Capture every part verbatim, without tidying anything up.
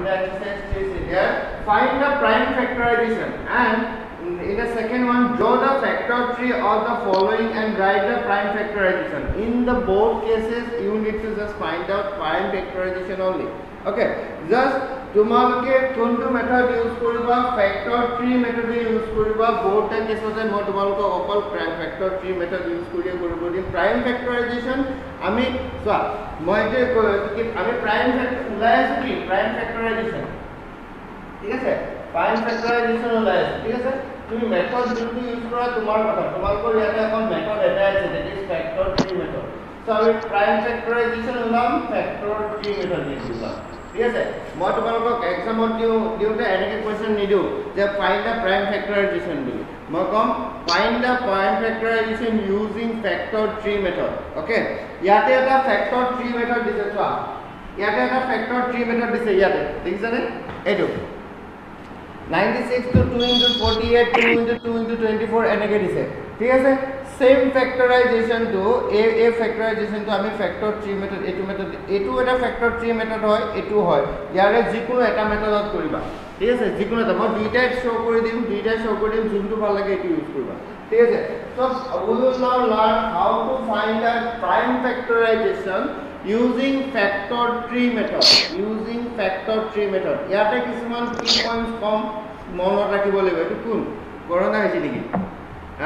in the exercise three C there, find the prime factorization, and in the second one, draw the factor tree of the following and write the prime factorization. In the both cases, you need to just find out prime factorization only. Okay, just তোমালোকে কোনটো method use কৰিবা, factor tree method use কৰিবা। Both কেসতে মই তোমালোকক অকল prime factor tree method use কৰিয়ে কৰিব দিম। প্রাইম ফ্যাক্টরাইজেশন আমি চোৱা মই যে আমি প্রাইম ফ্যাক্টর ওলাই আছে কি প্রাইম ফ্যাক্টরাইজেশন, ঠিক আছে, প্রাইম ফ্যাক্টরাইজেশন ওলাই আছে, ঠিক আছে। তুমি মেথড যোনটো ইউজ কৰা তোমাৰ কথা, তোমালোকৰ ইয়াতে এখন মেথড এটা আছে that is factor tree method. So আমি প্রাইম ফ্যাক্টরাইজেশন ওলাম ফ্যাক্টর ট্রি মেথড ইউজ কৰিম, ঠিক আছে। মই তোমালোকক এক্সামত দিও দিওতে এনেকে কোৱেশ্চন নিদিও যে ফাইন্ড দা প্ৰাইম ফ্যাক্টৰাইজেশ্যন বুলি, মই কম find the prime factorization using factor tree method. Okay, ইয়াতে এটা ফ্যাক্টৰ ট্রি মেথড দিছে, চোৱা ইয়াতে এটা ফ্যাক্টৰ ট্রি মেথড দিছে, ইয়াতে দেখিছানে এইটো ninety-six to two into forty-eight, two into two into twenty-four এনেকে দিছে, ঠিক আছে। সেম ফ্যাক্টরাইজেশন তো এ এ ফ্যাক্টরাইজেশন তো আমি ফ্যাক্টর ট্রি মেথড এটু মেথড এটু এটা ফ্যাক্টর ট্রি মেথড হয়, এটু হয়, ইয়াৰে যিকোনো এটা মেথডত কৰিবা, ঠিক আছে। যিকোনো এটা মই দুইটাই শো কৰি দিম, দুইটাই শো কৰি দিম, যোনটো ভাল লাগে এটু ইউজ কৰিবা, ঠিক আছে। So we will now learn how to find a prime factorization using factor tree method, using factor tree method। ইয়াতে কিছুমান কি পইণ্টছ কম মনত ৰাখিব লাগিব। এটু কোন কৰনা হৈছে নেকি? হা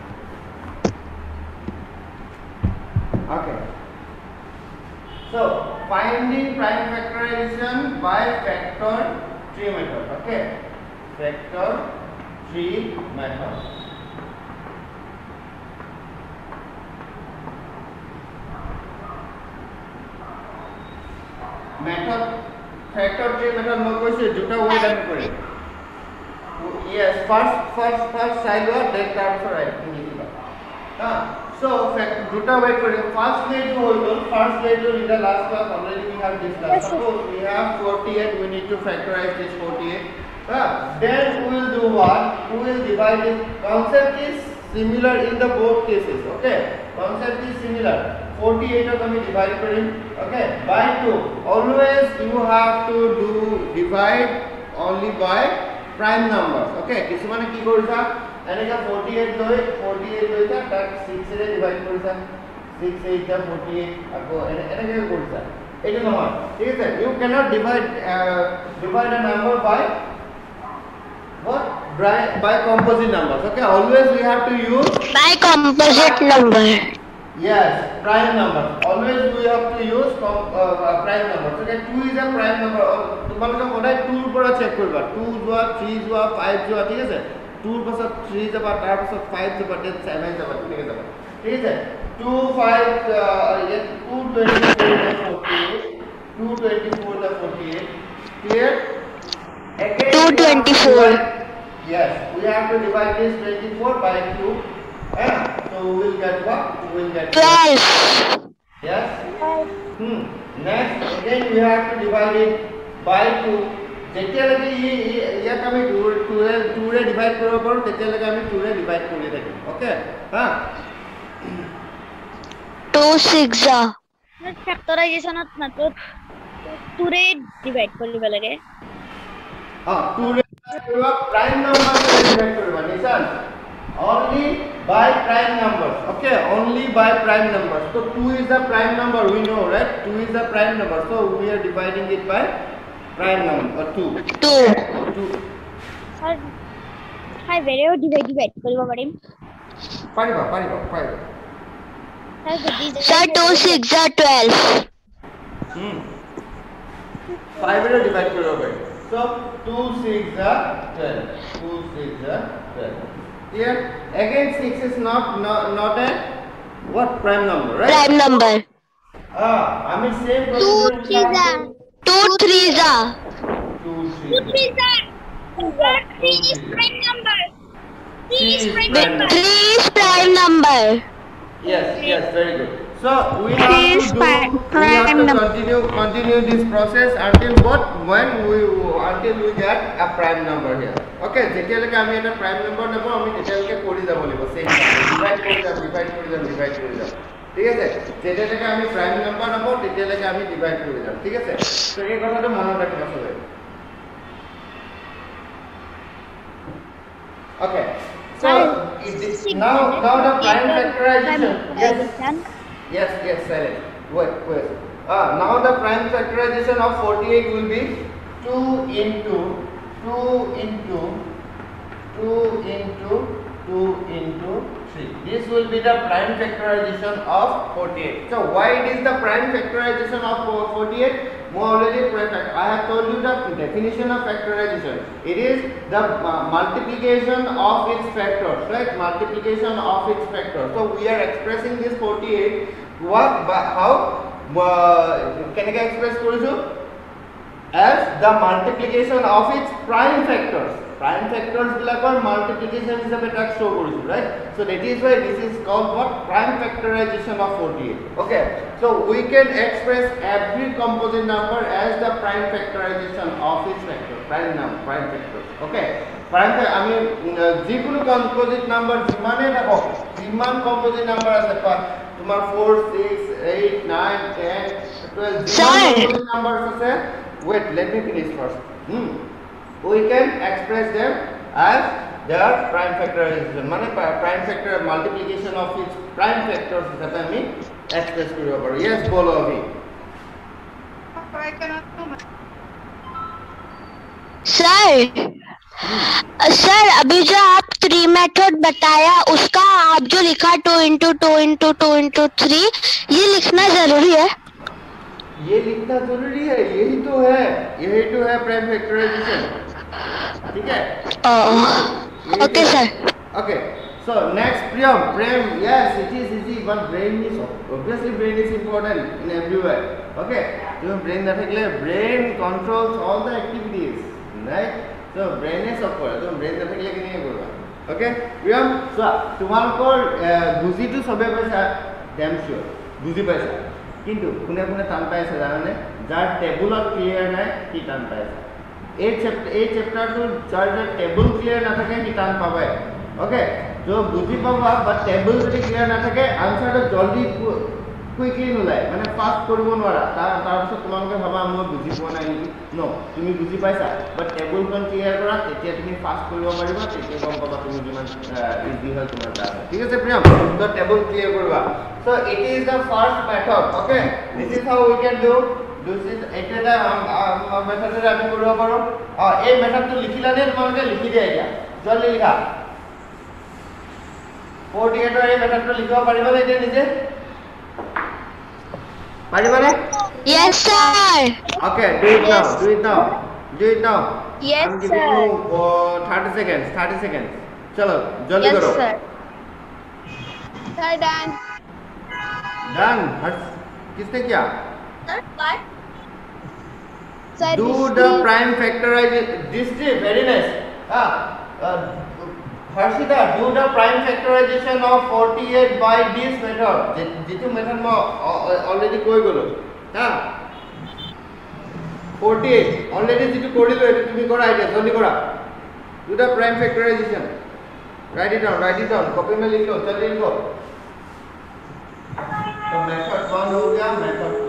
Okay, so finding prime factorization by factor tree method. Okay, factor tree method. Method factor tree method মই কৈছো দুটা ওয়ে আমি করি। Yes, first first first side or then তাৰপিছত right নিদিবা। হা, so দুটা ওয়ে করি। First way to hold on, first way to in the last class already we have discussed. Suppose we have forty-eight, we need to factorize this forty-eight. Uh, then we will do what? We will divide it. Concept is similar in the both cases. Okay, concept is similar. forty-eight of we divide for him. Okay, by two. Always you have to do divide only by prime numbers. Okay, kisumane ki korisa eneka forty-eight loi forty-eight loi ta tak six re divide korisa, six eight ta forty-eight ako eneka korisa, eta nohoy, thik ase। You cannot divide uh, divide a number by what? By, by composite numbers. Okay, always we have to use by composite number. Yes, prime numbers. Always we have to use com, uh, prime numbers. Okay, two is a prime number. তোমালোকে সদায় two ৰ পৰা check কৰিবা, two যোৱা, three যোৱা, five যোৱা, ঠিক আছে। two ৰ পাছত three যাবা, তাৰ পাছত five যাবা, then seven যাবা, ঠিক আছে, ঠিক আছে। two five two twenty-four forty-eight, two twenty-four forty-eight, clear? Again two twenty-four. Yes, we have to divide this twenty-four by two. Yeah, so we will get what? We will get twelve. Yes. Hmm. Next, again we have to divide it by two. যেতিয়া লাগে ইয়াক আমি two ৰে two ৰে divide কৰিব পাৰো, তেতিয়া লাগে আমি two ৰে ডিভাইড কৰি থাকিম। ওকে, হা two six a ফ্যাক্টরাইজেশনত মাত্ৰ two ৰে ডিভাইড কৰিব লাগে। হা, two ৰে কৰিবা, প্ৰাইম নাম্বাৰ ৰে ডিভাইড কৰিবা নিশান। Only by prime numbers. Okay, only by prime numbers. So two is the prime number, we know, right? two is the prime number, so we are dividing it by prime number or two. two. two. Sir, hi, where are divide divide কৰিব পাৰিম? পাৰিবা, পাৰিবা, পাৰিবা। Sir, two six a twelve. Hmm. five ৰে divide কৰিব পাৰি। So two six a twelve. two six a twelve. Here again six is not not, not a what prime number, right? Prime number. Ah, I mean same two three a two three a two two three a three is prime number. three is prime number. three is prime number. Yes, yes, very good. So we have to do, we have to continue continue this process until what? When we until we get a prime number here. Okay, যেতিয়ালৈকে আমি এটা prime number নাপাও, আমি তেতিয়ালৈকে কৰি যাব লাগিব, same divide কৰি যাব, divide কৰি যাব, divide কৰি যাব, ঠিক আছে। যেতিয়ালৈকে আমি prime number নাপাও, তেতিয়ালৈকে আমি divide কৰি যাম, ঠিক আছে। তো এই কথাটো মনত ৰাখিবা সদায়। Okay. So it is, now now the prime factorization. Yes. Yes, yes, silent. Wait, wait. Ah, now the prime factorization of forty-eight will be two into two into two into two into three. This will be the prime factorization of forty-eight. So why it is the prime factorization of forty-eight? More already I have told you the definition of factorization. It is the uh, multiplication of its factors, right? Multiplication of its factors. So we are expressing this forty-eight. What? How? Uh, can I express as the multiplication of its prime factors. Prime factors bilakor multiplication hisabe tak show korisu, right? So that is why this is called what? Prime factorization of forty-eight. Okay, so we can express every composite number as the prime factorization of its factor. Prime number, prime factors. Okay, prime I mean jikono composite number jimane thako jiman composite number ase tomar four six eight nine ten twelve jiman composite numbers ase. Wait, let me finish first. Hmm. We can express them as their prime factorization. Mane prime factor multiplication of its prime factors হিসাবে আমি express কৰিব পাৰো. Yes, বলো अभी. Sir sir अभी जो आप three method बताया उसका आप जो लिखा two into two into two into three ये लिखना जरूरी है? ये लिखना जरूरी है, यही तो है, यही तो है प्राइम फैक्टराइजेशन. ठीक है? Okay sir. Okay, so next Priyam, Prem, yes, it is easy, but brain is obviously brain is important in everywhere. Okay, so brain that brain controls all the activities, right? So brain is of course, so brain that okay, Priyam, so তোমালোকৰ বুজি তো সবে পাইছা, damn sure, বুজি পাইছা. কিন্তু কোনে কোনে টান পাইছে জানানে? যাৰ টেবুলত ক্লিয়াৰ নাই কি টান পাইছে. এই চ্যাপ্টাৰ এই চ্যাপ্টাৰটো যাৰ যাৰ টেবুল ক্লিয়াৰ নাথাকে কি টান পাবে. ওকে, जो বুজি পাবা বাট টেবুল যদি ক্লিয়াৰ নাথাকে আনসাৰটো জলদি কুইকলি নোলায়, মানে ফাস্ট কৰিব নোৱাৰা. তাৰ তাৰপিছত তোমালোকে ভাবা মই বুজি পোৱা নাই নেকি. নো, তুমি বুজি পাইছা বাট টেবুলখন ক্লিয়াৰ কৰা, তেতিয়া তুমি ফাস্ট কৰিব পাৰিবা, তেতিয়া গম পাবা তুমি যিমান ইজি হয় তোমাৰ কাৰণে. ঠিক আছে প্ৰিয়ম, তো টেবুল ক্লিয়াৰ কৰিবা. So it is the first method. Okay, this is how we can do. This is এটা method এ আমি কৰিব পাৰো. আ এই মেথডটো লিখিলা নে তোমালোকে? লিখি দিয়া এতিয়া জলদি লিখা. forty-eight এর এই মেথডটো লিখিব পাৰিবা নে এতিয়া নিজে? পাৰিবা নে? Yes sir. Okay, do it now. Do it now. Do it now. Yes I'm giving sir. you uh, thirty seconds. thirty seconds. चलो जल्दी करो. Yes sir. Sir done. Done. किसने किया? Sir what? Sir Do the prime factorization. This is very nice. Ah, uh, Harshita, do the prime factorization of forty-eight by this method. जितु method में already कोई बोलो. हाँ. forty-eight already जितु कोड़ी लो ये तुम्ही करा आइडिया जल्दी करा. Do the prime factorization. Write it down. Write it down. Copy में लिख लो. जल्दी लिखो. तो मेथड वन हो गया, method two.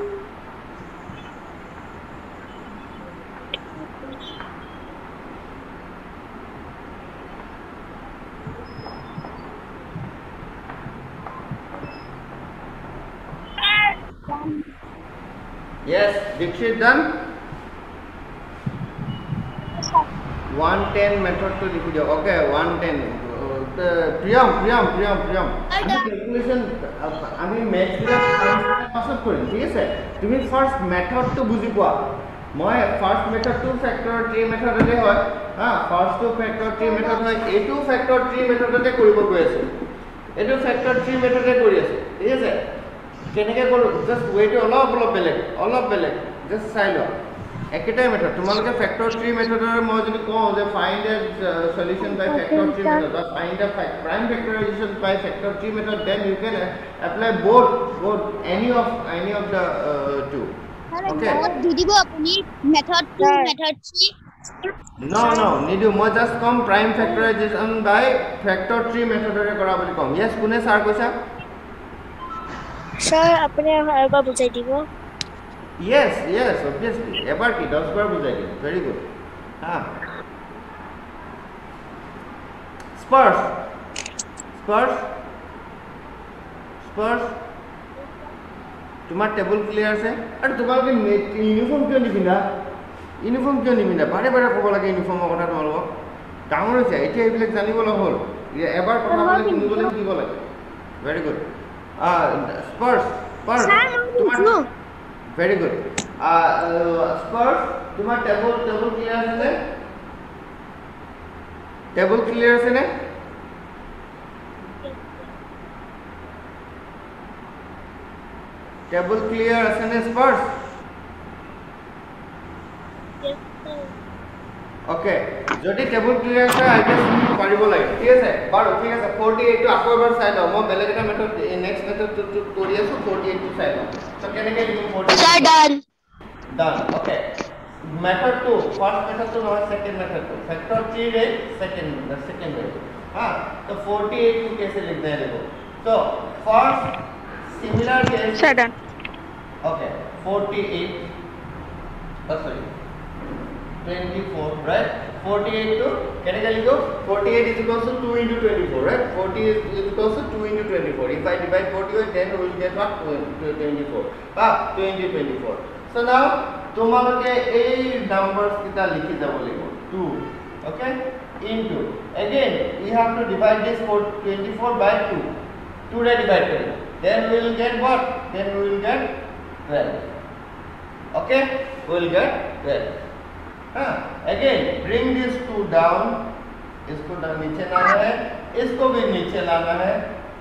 Yes, Dikshit done. one ten method to लिख दिया. Okay, one ten. Priyam, Priyam, Priyam, Priyam. আমি ক্যালকুলেশন আমি ম্যাথ ক্লাস পাছত কৰিম, ঠিক আছে? তুমি ফার্স্ট মেথডটো বুজি পোৱা. মই ফার্স্ট মেথডটো ফ্যাক্টর থ্রি মেথডতে হয়. হা, ফার্স্টটো ফ্যাক্টর থ্রি মেথড হয়, এটো ফ্যাক্টর থ্রি মেথডতে কৰিব গৈ আছে. এটো ফ্যাক্টর থ্রি মেথডতে কৰি আছে, ঠিক আছে? কেনেকৈ কৰো? জাস্ট ওয়েটো অলপ অলপ বেলেগ, অলপ বেলেগ. জাস্ট চাই লোৱা. একেটাই মেথড তোমালোকে ফ্যাক্টর থ্রি মেথডৰ মই যদি কওঁ যে find a solution by factor three method বা find a prime factorization by factor three method, then you can apply both both any of any of the uh, two. Okay, দিদিব আপুনি method two method three? No no, নিদু মই just কম prime factorization by factor three মেথডৰে কৰা বুলি কম. yes, কোনে স্যাৰ কৈছা? স্যার আপনি এবাৰ বুজাই দিব. Yes, yes, obviously. এবাৰ কি দশ বাৰ বুজাই দিম. Very good. হ্যাঁ. Spurs. Spurs. Spurs. তোমাৰ টেবুল ক্লিয়াৰ আছে আৰু তোমালোকে ইউনিফৰ্ম কিয় নিপিন্ধা ইউনিফৰ্ম কিয় নিপিন্ধা বাৰে বাৰে ক'ব লাগে ইউনিফৰ্মৰ কথা তোমালোকক ডাঙৰ হৈছে এতিয়া এইবিলাক জানিবলৈ হ'ল এবাৰ কথা ক'লে শুনিবলৈ শিকিব লাগে ভেৰি গুড স্পাৰ্ছ স্পাৰ্ছ তোমাৰ ভেৰি গুড স্পাৰ্ছ তোমাৰ টেবুল টেবুল ক্লিয়াৰ আছে নে টেবুল ক্লিয়াৰ আছে নে টেবুল ক্লিয়াৰ আছে নে স্পাৰ্ছ ওকে যদি টেবুল ক্লিয়াৰ আছে আই গেছ তুমি পাৰিব লাগে ঠিক আছে বাৰু ঠিক আছে forty-eight টো আকৌ এবাৰ চাই লওঁ মই বেলেগ এটা মেথড নেক্সট মেথড টো কৰি আছো forty-eight টো চাই লওঁ তো কেনেকৈ লিখিম forty-eight Sir, done. done okay method two first method to নহয় second method to factor three रे second the second way हां तो forty-eight को कैसे लिखना है देखो तो first similar case Sir, done. okay forty-eight oh sorry twenty-four right forty-eight to कैसे लिखो forty-eight is equals to two into twenty-four right forty is equals to two into twenty-four if I divide forty by ten we will get what twenty-four ah two into twenty-four so now তোমালোকে এই numbers কিটা লিখি যাব লাগিব two okay into again we have to divide this for twenty-four by two two रे divide करेंगे then we will get what then we will get twelve okay we will get twelve हाँ again bring this two down इसको नीचे लाना है इसको भी नीचे लाना है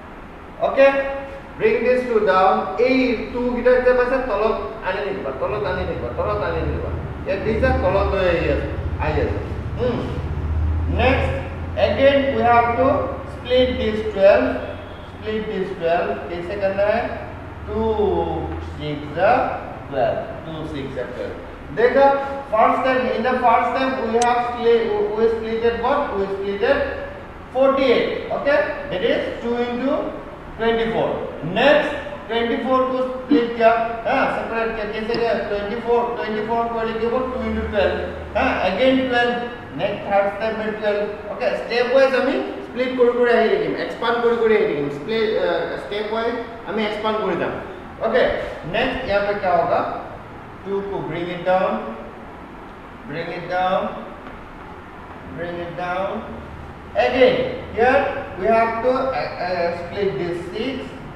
okay bring this two down এই two গিটা যে পাছে তলত আনি দিবা তলত আনি দিবা তলত আনি দিবা এ দিছা তলত লৈ আই আছে আই আছে হুম next again we have to split this twelve split this twelve कैसे करना है two six twelve two six twelve देखो first time in the first time we have split we splitted what we splitted forty-eight okay that is two into twenty-four next twenty-four को split किया हां separate किया कैसे किया twenty-four twenty-four को लिखिए वो two into twelve हां again twelve next third step में twelve okay step wise আমি split করে করে আহি লিখিম expand করে করে আহি লিখিম split step wise আমি expand করে দাম okay next यहाँ पे क्या होगा two को bring it down bring it down bring it down again here we have to uh, uh, split this six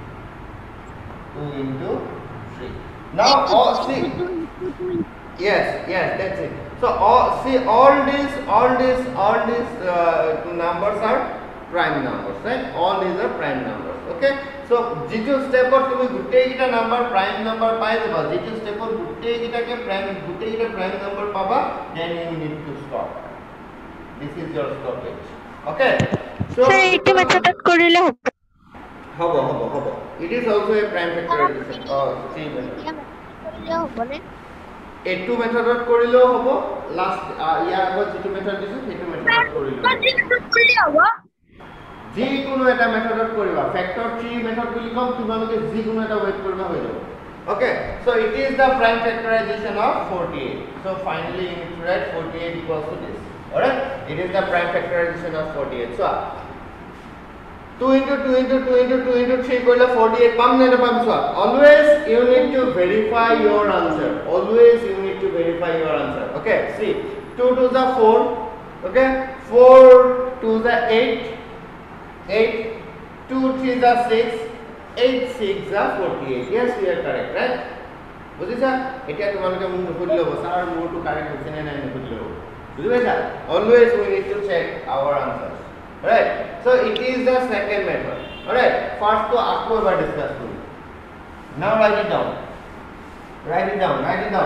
two into three now all see yes yes that's it so all see all these all these all these uh, numbers are prime numbers right all these are prime numbers okay so जितु step पर तुम्हें गुट्टे किटा number prime number पाए तो बस जितु step पर गुट्टे किटा के prime गुट्टे किटा prime number Pawa then you need to stop this is your stoppage okay so Sir, eighty method করিলে হবে হবে হবে হবে it is also a prime factorization or three method করিলে হবে না eighty method করিলেও হবে last ইয়ার আগত যেটো মেথড দিছো সেটো মেথড করিলেও হবে যি কোনো এটা মেথডত কৰিবা ফ্যাক্টর three মেথড বুলি কম তোমালোকে যি কোনো এটা ওয়েট কৰিবা হৈ যাব okay so it is the prime factorization of forty-eight so finally you need to write forty-eight equals to this all right it is the prime factorization of forty-eight so two into two into two into two into three কৰিলে forty-eight পাম নে পাম so always you need to verify your answer always you need to verify your answer okay see two to the four okay four to the eight eight two three is six eight six is forty-eight yes we are correct right বুঝিছা এটা তোমালোকে মন খুলি লব sir more to correct হইছে না নাই খুলি লব বুঝিছা always we need to check our answers right so it is the second method all right first to akko ebar discuss kori now write it down write it down write it down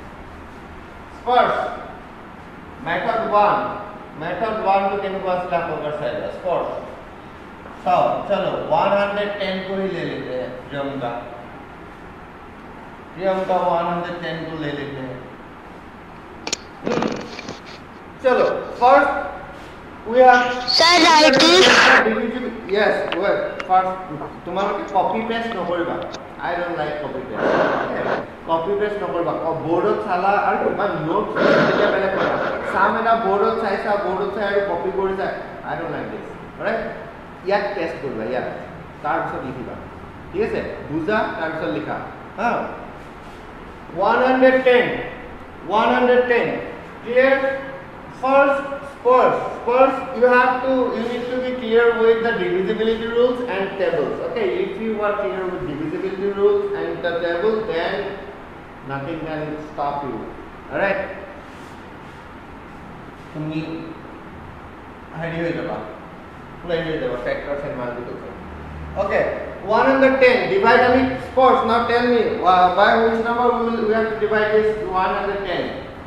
first method one method one to केनु वासला होकर side first तो चलो one hundred ten को ही ले लेते हैं Priyanka Priyanka one hundred ten को ले लेते हैं चलो first we have Sir, write this yes well first तुम्हारा के copy paste न करिबा I don't like copy paste okay copy paste न करिबा बोर्डत साला और किबा notes তেতিয়া বেলে কৰা সাম এটা बोर्डत চাইছা बोर्डत চাই আৰু copy কৰি যায় I don't like this alright ইয়াত টেস্ট কৰিবা ইয়াত তাৰ পিছত লিখিবা ঠিক আছে বুজা তাৰ পিছত লিখা হা one hundred ten one hundred ten clear first first first you have to you need to be clear with the divisibility rules and tables okay if you are clear with divisibility rules and the tables then nothing can stop you alright তুমি হেৰি হৈ যাবা plain হৈ যাবা factors and multiples okay one hundred ten divide আমি sports now tell me uh, by which number we will we have to divide this one hundred ten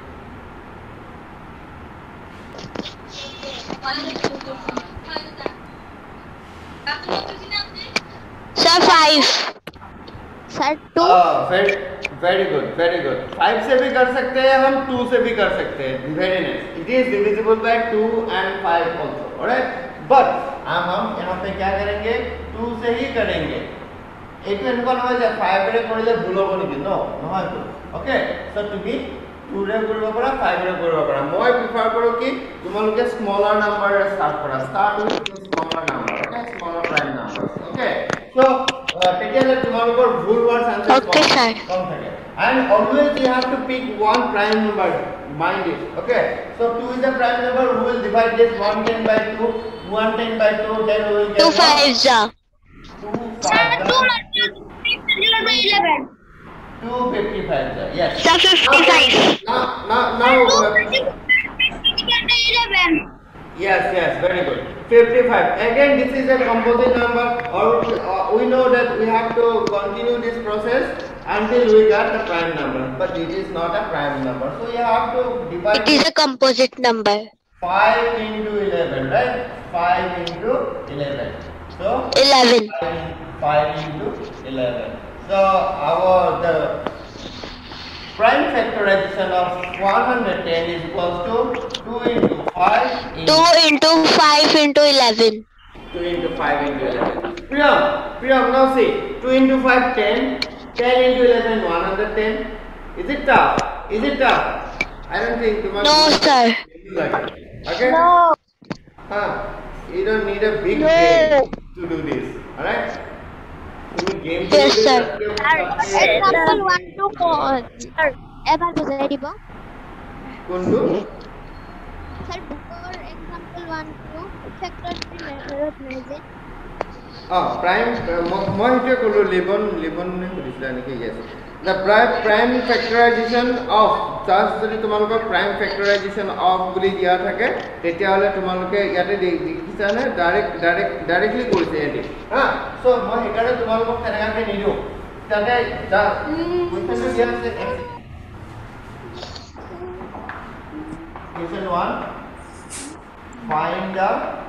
Sir, five. Sir, two. oh very very good very good five से भी कर सकते हैं हम two से भी कर सकते हैं very nice it is divisible by two and five also alright but हम हम यहाँ पे क्या करेंगे two से ही करेंगे एक तो इनको ना जाए five रे कोई ले भूलो को नहीं no नहीं तो okay so to be two रे करवा पड़ा five रे करवा पड़ा मैं prefer करो कि तुम्हारे के smaller number रे start करा start with smaller number okay smaller prime numbers okay so तेতিয়াले তোমালোকৰ ভুল হোৱাৰ চান্সেস Okay, sir. কম থাকে and always you have to pick one prime number mind it okay so two is the prime number who will divide this one ten by two one ten by two then we will get Two fives, sir. two five eleven. two fifty-five yes Sir, fifty-five. now now now eleven. yes yes very good fifty-five again this is a composite number or uh, we know that we have to continue this process until we get the prime number but it is not a prime number so you have to divide It is a composite number. five into eleven right five into eleven so Eleven. five into eleven so our the prime factorization of one hundred ten is equals to two into five into Two into five into eleven. two into five into eleven. Priyam, Priyam, now see. two into five, ten. ten into eleven, one hundred ten. Is it tough? Is it tough? I don't think too much. No, sir. Okay? No. Huh? You don't need a big No. brain to do this. Alright? You game to Yes, do this, sir. okay? Example one to four. Sir, ever বুঝাই দিব? কোনটো? Sir, for example one to factor three method মেজে. Oh, prime. মই হেতুৱে কলো লিবন লিবন নে সুধিছিলা নেকি yes. The prime prime factorization of just যদি তোমালোকৰ prime factorization of বুলি দিয়া থাকে তেতিয়া হলে তোমালোকে ইয়াতে দেখিছা না ডাইৰেক্ট ডাইৰেক্ট ডাইৰেক্টলি কৰিছে এটি হা সো মই হেকাৰে তোমালোকক তেনেকাকে নিদিও তাতে যা কুৱেশ্যনটো দিয়া আছে question one find the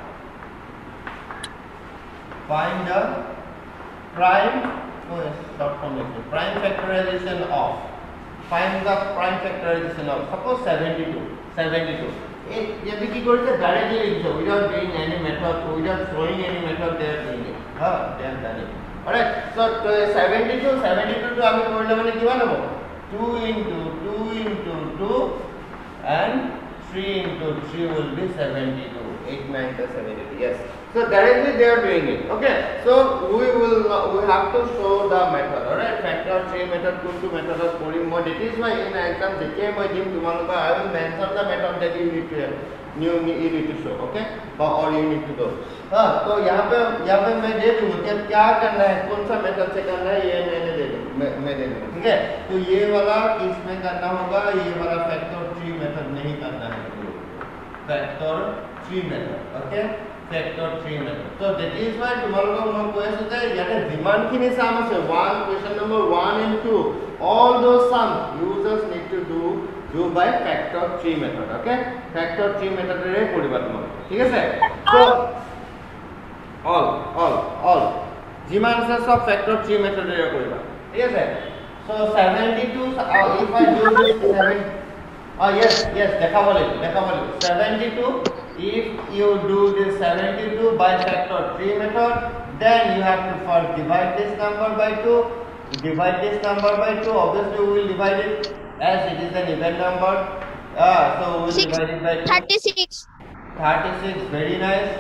find the prime oh yes short form letter prime factorization of find the prime factorization of suppose seventy-two seventy-two ये ये भी की करते डायरेक्टली लिखो without doing any method without showing any method they are doing it ha they are done it alright so seventy-two seventy-two to আমি কৰিলে মানে কিমান হ'ব two into two into two and three into three will be seventy-two eight nine seventy-two yes so directly they are doing it okay so we will uh, we have to show the method alright factor three method kuntu method of korim moi that is why in exam jekai moi dim tumaloka I will mention the method that you need to new you need to show okay or you need to do हां तो यहां पे यहां पे मैं दे दूंगा कि क्या करना है कौन सा मेथड से करना है ये मैंने दे दूं मैं मैं दे दूंगा ठीक है तो ये वाला किसमें करना होगा ये वाला फैक्टर थ्री मेथड नहीं करना है factor three method okay factor three method so that is why tomorrow মই কৈ আছো যে ইয়াতে যিমান খিনি সাম আছে one question number one and two all those sums users need to do do by factor three method okay factor three method रे কৰিবা তোমাক ঠিক আছে so all all all যিমান আছে সব factor three method ৰে কৰিবা ঠিক আছে so seventy-two uh, if I do this seven oh yes yes দেখাব লাগিব দেখাব লাগিব seventy-two if you do this seventy-two by factor three method then you have to first divide this number by two divide this number by two obviously we will divide it as it is an even number ah so we will divide it by two. thirty-six thirty-six very nice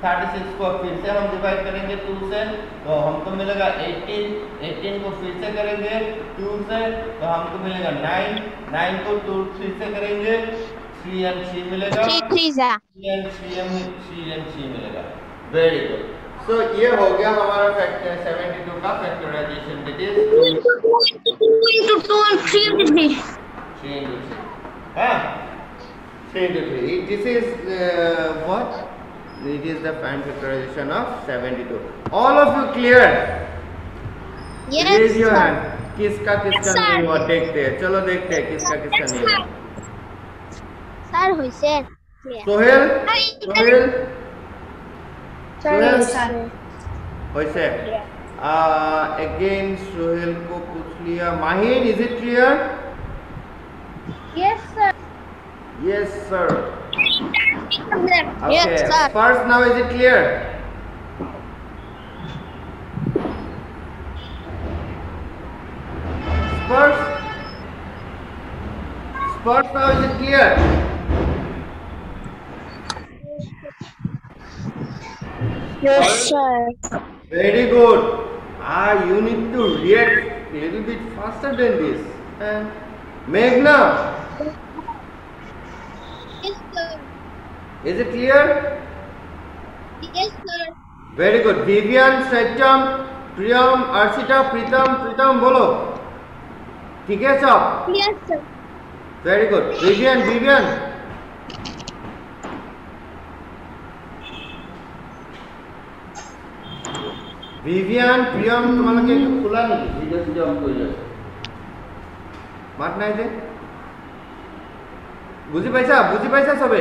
छत्तीस को फिर से हम divide करेंगे to से तो हमको मिलेगा अठारह, अठारह को फिर से करेंगे टू से तो हमको मिलेगा नौ, नौ को टू थ्री से करेंगे थ्री एंड थ्री मिलेगा थ्री थ्री जा three and three and three and three मिलेगा। Very good. सो ये हो गया हमारा फैक्टर बहत्तर का factorization that is two into two and three into three. three into three. हाँ three into three. This is uh, what? It is the prime factorization of seventy-two. All of you clear? Yes, Raise your sir. hand. किसका किसका Yes, नहीं sir. हुआ देखते हैं। चलो देखते हैं किसका किसका नहीं हुआ। Sir, होइसे सोहेल सोहेल Sorry, sir. होइसे अगेन सोहेल को पूछ लिया। Mahin is it clear? Yes, sir. Yes sir. Yes, Okay. sir. First now is it clear? First First now is it clear? Yes, sir. Very good. Ah, you need to react a little bit faster than this. And Meghna, Yes, sir. is it clear? Yes, sir. Very good. Vivian, Satyam, Priyam, Arshita, Pritam, Pritam, bolo. ठीक है सब? Yes, sir. Very good. Vivian, Vivian. Vivian, Priyam, তোমালোকে একটু খোলা নেকি? Video video on কৰি আছে। মাত নাই যে? বুজি পাইছা? বুজি পাইছা সবে?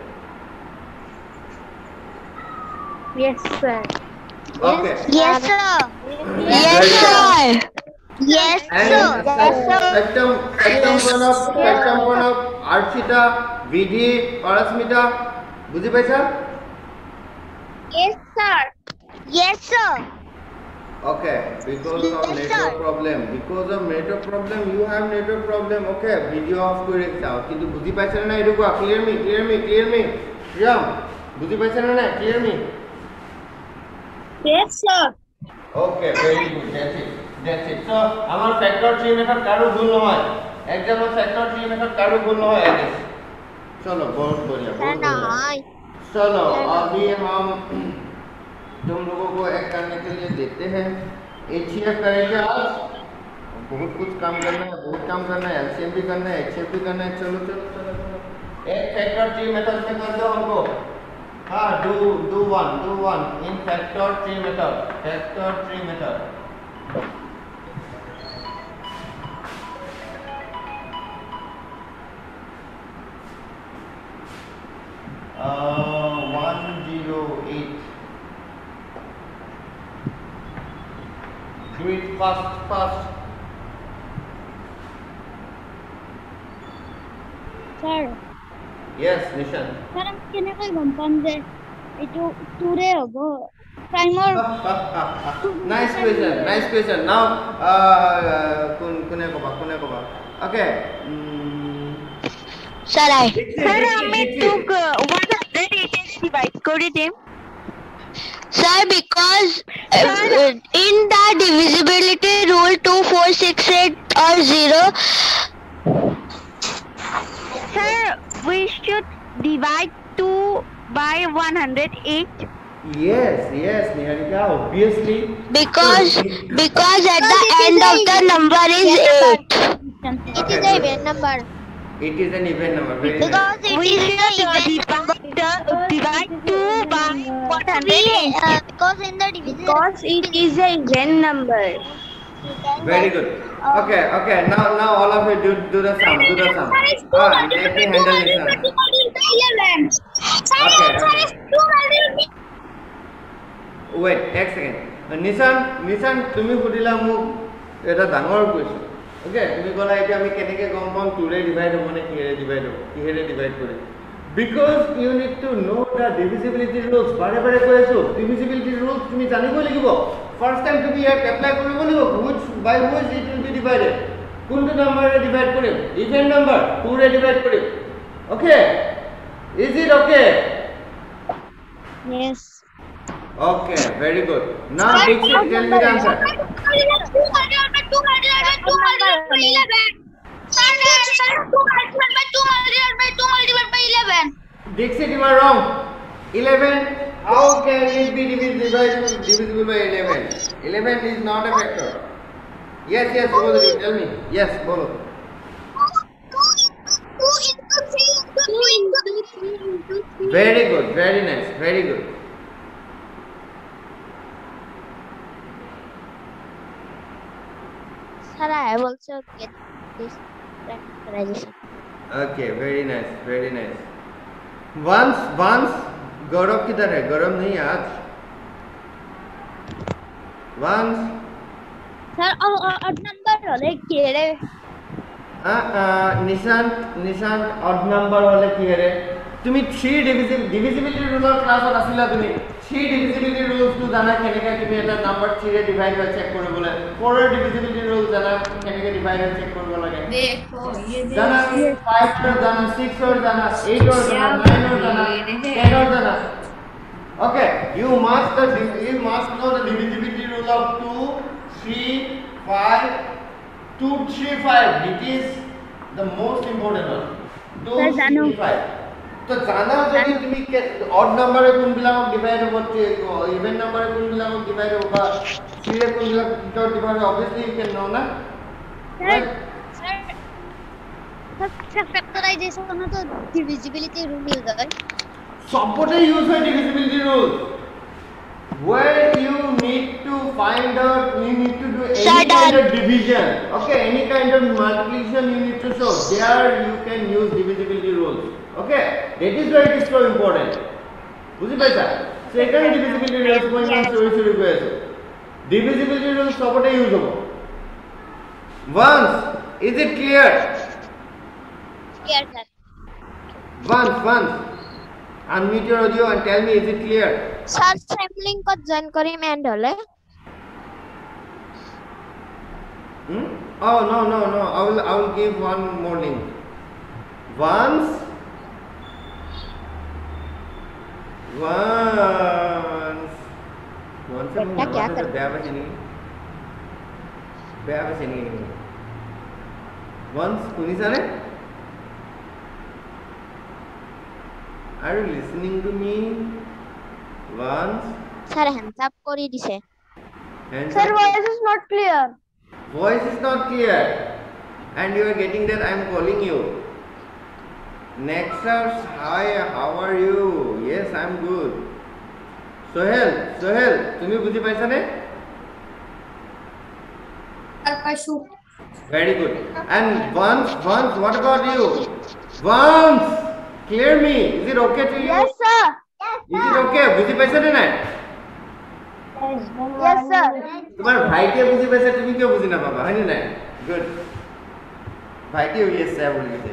Yes, sir. Okay. Yes, sir. Yes, sir. Yes, And sir. Yes, sir. Satyam, Satyam Pranab, Satyam Pranab, Arshita, Vidhi, Parasmita, বুঝি পাইছা? Yes, sir. Yes, sir. Okay, because of Yes, network sir. problem, because of network problem, you have network problem. Okay, video off করে দাও। কিন্তু বুঝি পাইছ না এটুকু? Clear me, clear me, clear me. Priyam, বুঝি পাইছ না? Clear me. Yes, sir. Okay, very good. That's it. That's it. So, আমার factor tree method কারো ভুল নহয়। একদম factor tree method কারো ভুল নহয় I guess. चलो बहुत बढ़िया बहुत बढ़िया। चलो अभी हम तुम लोगों को एक करने के लिए देते हैं एच सी एफ करेंगे आज। बहुत कुछ काम करना है, बहुत काम करना है, एल सी एम भी करना है, एच सी एफ भी करना है। चलो चलो चलो चलो एक फैक्टर ट्री मेथड से कर दो हमको। हाँ do do one do one in factor tree method factor tree method one zero eight Do it fast, fast. Sir. Yes, Nishan. Sir, আমি কেনেকৈ গম পাম যে এইটো টুৰে হ'ব? টাইমৰ Nice question, nice question. Now, uh, কোন কোনে কবা কোনে কবা? Okay. Sir, I. Sir, আমি তোক one hundred eight divide কৰি দিম। Sir, because uh, in the divisibility rule two, four, six, eight or zero. Sir, we should divide two by one hundred eight. Yes, yes, Niharika, obviously. Because because at the end of the number is eight. It is a even number. It is an even number. Very Because nice. it we is a divide divide two by one hundred eight. Uh, because in the division. Because it is a even number. Very good. Okay, okay. Now, now all of you do do the sum. Do the sum. Ah, let me handle this one. Okay, okay. Wait, এক second. Nishan, Nishan, তুমি সুধিলা মোক এটা ডাঙৰ question. Okay, তুমি ক'লা এতিয়া আমি কেনেকৈ গম পাম টুৰে ডিভাইড হ'ব নে কিহেৰে ডিভাইড হ'ব কিহেৰে ডিভাইড কৰিম because you need to know the divisibility rules বাৰে বাৰে কৈ আছো divisibility rules তুমি জানিব লাগিব first time তুমি ইয়াক এপ্লাই কৰিব লাগিব which by which it will be divided কোনটো নম্বৰে ডিভাইড কৰিম even number টুৰে ডিভাইড কৰিম okay is it okay Yes. Okay, very good. Now Dixit, tell me the answer. two multiplied by two multiplied by two multiplied by eleven. Sir, two multiplied by two multiplied by two multiplied by eleven. Dixit, you are wrong. eleven. How can it be divisible by divisible by eleven? eleven is not a factor. Yes, yes, Bolo, tell me. Yes, Bolo. two into three into three into three into three. Very good, very nice, very good. Sir, I have also get this factorization. Okay, very nice, very nice. Once, once, Gaurav किधर है? गौरव नहीं है आज. Once. Sir, odd number होले किरे. हाँ, Nishant, Nishant odd number होले किरे. তুমি three divisibility divisibility rule ক্লাসত আছিলা তুমি. three divisibility rules to জানা কেনেকা তুমি এটা নাম্বার three ৰে ডিভাইড হয় চেক কৰিবলে. four ৰ divisibility rule জানা কেনেকা ডিভাইড হয় চেক কৰিব লাগে. देखो ये জানা five ৰ জানা six ৰ জানা eight ৰ জানা nine ৰ জানা ten ৰ জানা. Okay, you must the you must know the divisibility rule of two, three, five, two, three, five. It is the most important one. two, three, five. तो जाना যদি তুমি অড নাম্বারে কোন বিলাকক ডিভাইড হ'ব ইভেন নাম্বারে কোন বিলাকক ডিভাইড হ'ব বা থ্রি ৰে কোন বিলাক কিটো ডিভাইড হ'ব obviously you can know না Sir, sir, sir, factorization में तो divisibility rule use होता है. सबटे यूज হয় divisibility rule where you need to find out you need to do any Shut kind up. of division, okay, any kind of multiplication you need to show there you can use divisibility rules, okay, that is why it is so important. বুঝি পাইছা সেখানে divisibility rules কোন কোন শুরু শুরু করেছে divisibility rules सबटे use হবে. Once, is it clear? Yes, sir. Once, once. Unmute your audio and tell me, is it clear? Sir, sampling को join करी में end होले. Hmm? Oh no no no! I will I will give one more link. Once, once, once. बेटा क्या कर? बैबा चली बैबा चली नहीं. Once, कुनी सारे? Are you listening to me? Once. Sir, hands up करी दिसे. Hands Sir, up. voice is not clear. Voice is not clear, and you are getting that I am calling you. Nexus, hi, how are you? Yes, I am good. Sohel, Sohel, তুমি বুঝি পাইছা নে? पशु Very good. And once, once, what about you? Once, clear me. Is it okay to you? Yes, sir. Is it okay? বুঝি পাইছা নে নাই? Yes, sir. তোমার ভাইকে বুঝি পাইছা তুমি কিয় বুঝি না পাবা হয় নে নাই? Good. ভাইকেও yes sir বলে দিছে.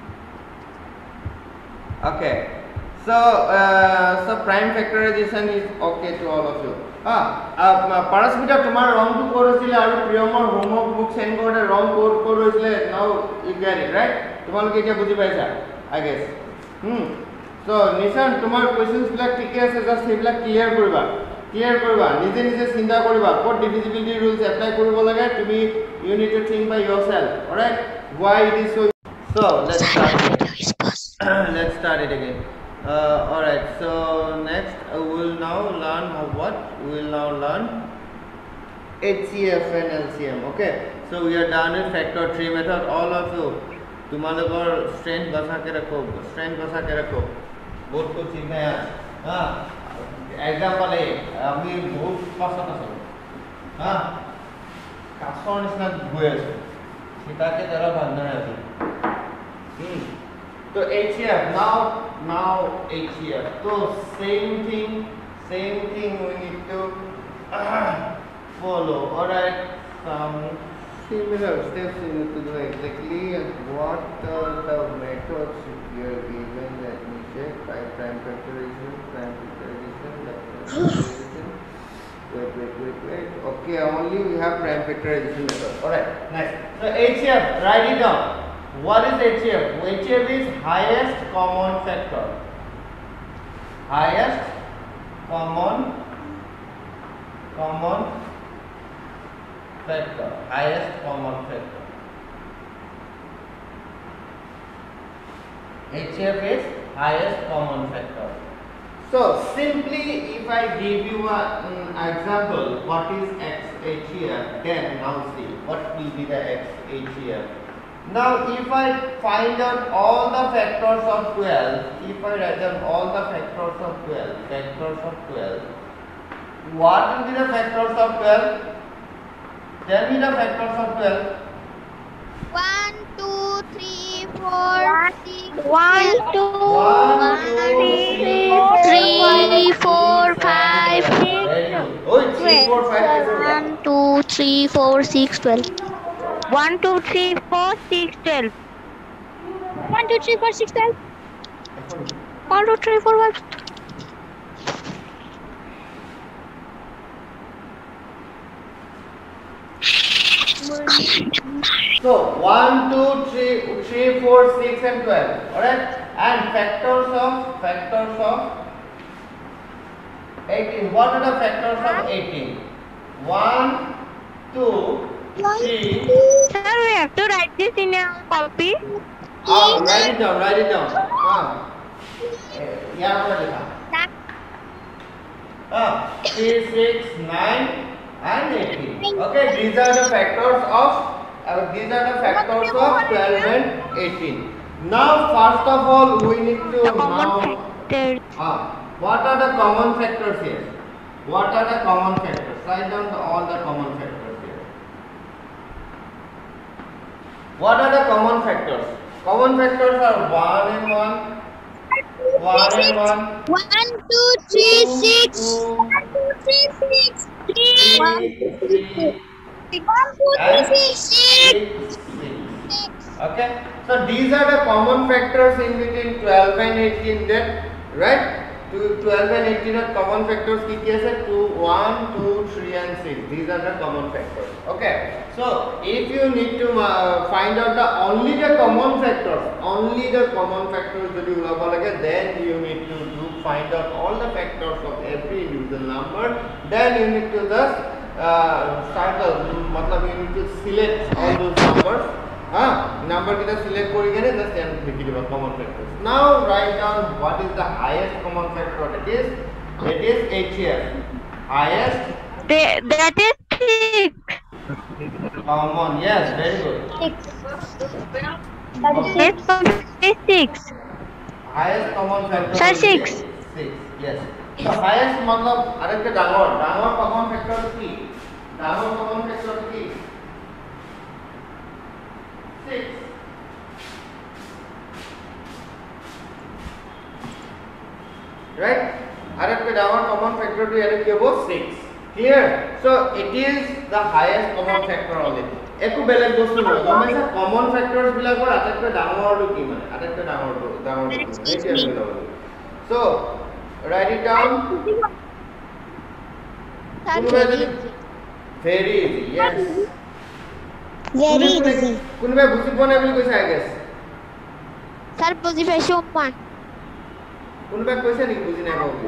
Okay. So, uh, so prime factorization is okay to all of you. Ah, uh, Parasmita tomar wrong to korosile aru Priyamor homework book send kore wrong code korosile. Now you get it, right? Tomaloke eta bujhi paisa, I guess. Hmm. So Nishan tomar questions bilak thike ase just sebilak clear koriba. Clear koriba. Nije nije chinta koriba. What divisibility rules apply koribo lage tumi you need to think by yourself. All right? Why it is so? So let's start. Let's start it again. Uh, all right. So next uh, we will now learn how what we will now learn H C F and L C M. Okay. So we are done with factor tree method. All of you, तुम्हारे strength बसा के रखो, strength बसा के रखो. बहुत कुछ सीखना है. हाँ. Example है. अभी बहुत पसंद है. हाँ. कासों निस्ना हुए हैं. सीता के तरह भागना है अभी. Hmm. So H C F now now H C F. So same thing same thing we need to uh, follow. All right, some similar steps we need to do exactly. And what are the methods we are given? Let me check. Prime prime factorization, prime factorization, left factorization. Wait wait wait wait. Okay, only we have prime factorization method. All right, nice. So H C F, write it down. What is H C F? H C F is highest common factor. Highest common common factor, highest common factor. H C F is highest common factor. So simply if I give you an um, example, what is X H C F, then now see what will be the X H C F. Now if I find out all the factors of twelve, if I write down all the factors of twelve, factors of twelve, what will be the factors of twelve? Tell me the factors of twelve. One, two, three, four, six, one, two, One, three, three, four, five, six, Very good. Oh, three, four, five, six, one, two, three, four, six, twelve. One, two, three, four, six, twelve. One, two, three, four, six, twelve. One, two, three, four, five. So one, two, three, three, four, six, and twelve. Alright? And factors of factors of eighteen. What are the factors of eighteen? One, two, three. Sir, we have to write this in a copy. Oh, write it down, write it down. Ah. Yeah, write it down. Ah, three, six, nine, and eighteen. Okay, these are the factors of uh, these are the factors of twelve and eighteen. Now, first of all, we need to The now. common factors. Ah, what are the common factors here? What are the common factors? Write down the, all the common factors here. What are the common factors? Common factors are one and one, one and one, One, two, three, two, six. two, One, two, three, six. Three. three, One, three, One, two, and three, six. six, six. Okay. So these are the common factors in between twelve and eighteen. That right? To twelve and eighteen are common factors. Ki ki ase? two, one, two, three, and six. These are the common factors. Okay. So if you need to uh, find out the only the common factors, only the common factors that you love again, then you need to do find out all the factors of every individual number. Then you need to just uh, start the. Matlab you need to select all those numbers. Ah, number kita select kori gane just and likhi diba common factors. Now write down what is the highest common factor. It is it is H C F. Highest They, that is six. common. Yes, very good. Six. That is six. Highest common factor. Sir, will be six. Six. Yes. So highest matlab arekta dangor dangor common factor ki dangor common factor ki six. Right? Arekta dangor common factor to yare ki hobo six. Clear? So it is the highest common factor only. Eku beleg bostu noy. Gomese common factors bilakor atakta dangor to ki mane atakta dangor to dangor to. So write it down. Very easy. Yes. Very easy. Kunbe buji pone boli koise I guess. Sir, position one. Kunbe koise ni buji nai boli.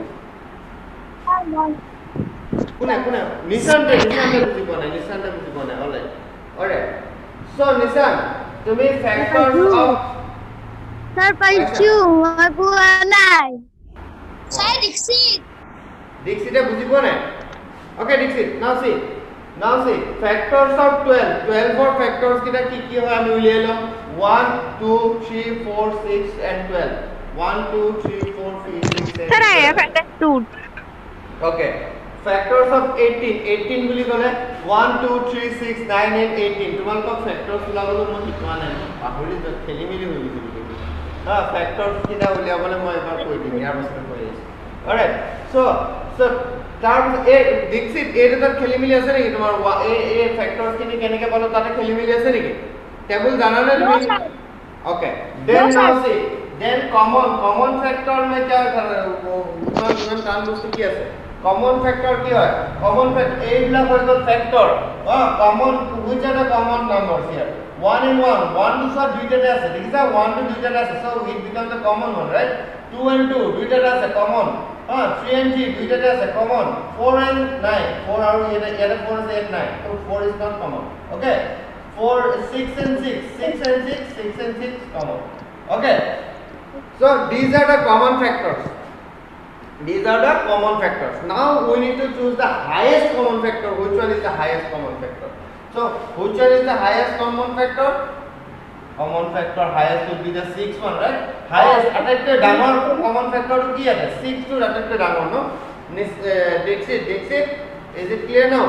Kune kune Nissan te Nissan te buji pone Nissan te buji pone. All right. All right. So Nissan, to me factors of Sir, Panchu, Maguanai. Sir, Dixit. Dixit te buji pone. Okay, Dixit. Now see. Now see, factors of twelve. twelve for factors kita ki ki hoy ami uliyai lo. one, two, three, four, six and twelve. one, two, three, four, five, six, seven. Sir, I have understood. Okay. Factors of eighteen. eighteen boli kole one, two, three, six, nine and eighteen. Tumalok factors ulabolo moi hikwa nai. Pahori jo kheli mili hoi gisil. Ha, factors kita uliyabole moi ebar koi dim. Yar bosre koi ase. All right. So, so terms a Dixit a tar kheli mili ase naki tomar a a factors kini keneke bolo tate kheli mili ase naki table jana na tumi okay then now see then common common factor mein kya uman uman tan bostu ki ase common factor ki hoy common factor a bla hoy gol factor ha common which are the common numbers here one and one one to sir duita ta ase dekhi sa one to duita ta ase so it becomes the common one right two and two duita ta ase common ah three and three দুইটাতে আছে common four and nine four আৰু এটা এটা four আছে eight nine so four is not common okay four six and six six and six six and six common okay so these are the common factors these are the common factors now we need to choose the highest common factor which one is the highest common factor so which one is the highest common factor common factor highest would be the six one right highest attack damar common factor ki ase six to attack damar no Dixit Dixit is it clear now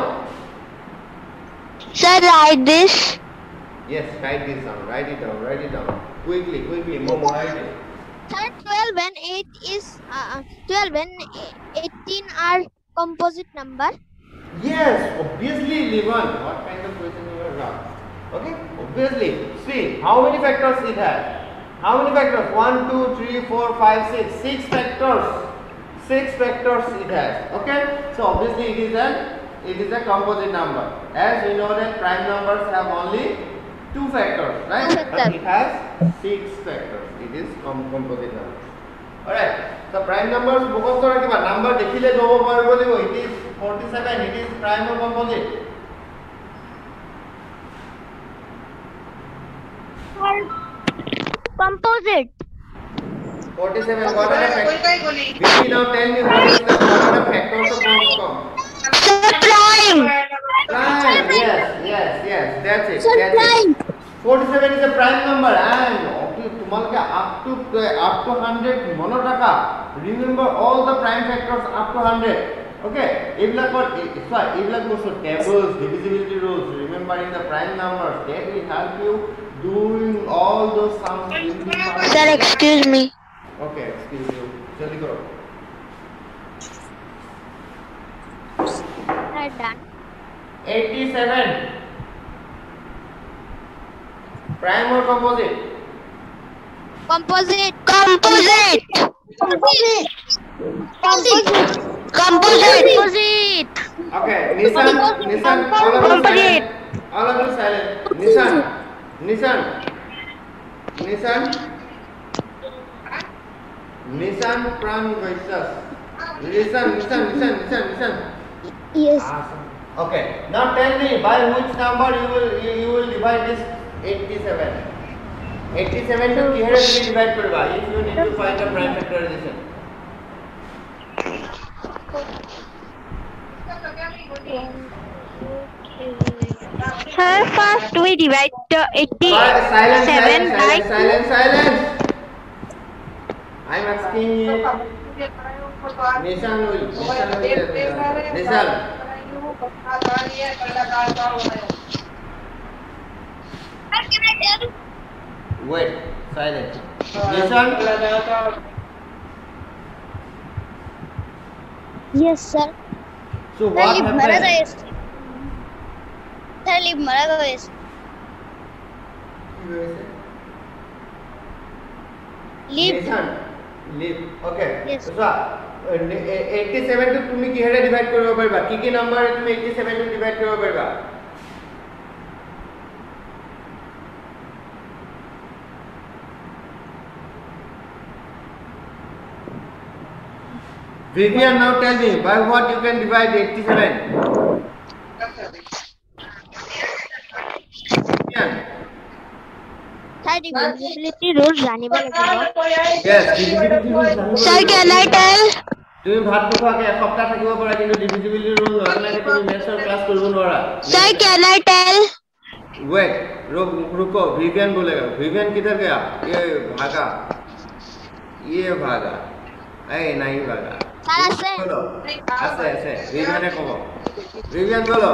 Sir, write this. yes write this down write it down write it down quickly quickly momo write it Sir, twelve and eight is uh, twelve and eighteen are composite number. yes obviously Livan what kind of question you are asking okay obviously see how many factors it has how many factors one two three four five six six factors six factors it has okay so obviously it is an it is a composite number as we know that prime numbers have only two factors right but it has six factors it is com composite number all right so prime numbers mukhast rakhiba number dekhile jobo paribo libo it is forty-seven it is prime or composite Composite. forty-seven what are the factors Vicky now tell me what is the what are the factors of com Sir, prime. prime yes yes yes that's it Sir, that's prime. it forty-seven is a prime number and okay tumalke up to up to one hundred mono taka remember all the prime factors up to one hundred okay ebilak for sorry ebilak also tables divisibility rules remembering the prime numbers that will help you doing all those sums Sir, excuse me. okay excuse you jaldi karo Sir, done. eighty-seven prime or composite Composite. Composite. Composite. Composite. Composite. okay Nissan Nissan all of you silent all of you silent Nissan Nissan Nissan Nissan Pran Vaishas Nissan Nissan Nissan Nissan Nissan Yes. awesome. Okay now tell me by which number you will you, you will divide this eighty-seven eighty-seven to kihere se divide karba if you need to find the prime factorization Sir, first we divide the silence silence eighty-seven by silence silence silence I am asking you Nissan will Nissan will Nissan wait silence Nissan Yes, sir. so what happened Sir, leave Maragawes. Leave. Nissan leave okay Yes. so eighty-seven to তুমি কিহেৰে divide কৰিব পাৰিবা কি কি number তুমি eighty-seven to divide কৰিব পাৰিবা Vivian now tell me by what you can divide eighty-seven Vivian Sir, divisibility rules জানিব লাগিব. yes divisibility rules জানিব Sir, can I tell? তুমি ভাত নোখোৱাকে এসপ্তাহ থাকিব পাৰা কিন্তু divisibility rule নহলে তুমি মেথছৰ ক্লাছ কৰিব নোৱাৰা Sir, can I tell? wait रुक रुको विवियन बोलेगा विवियन किधर गया ये भागा ये भागा ए नहीं भागा Sir, আছে. बोलो ऐसे ऐसे विवियन ने कहो विवियन बोलो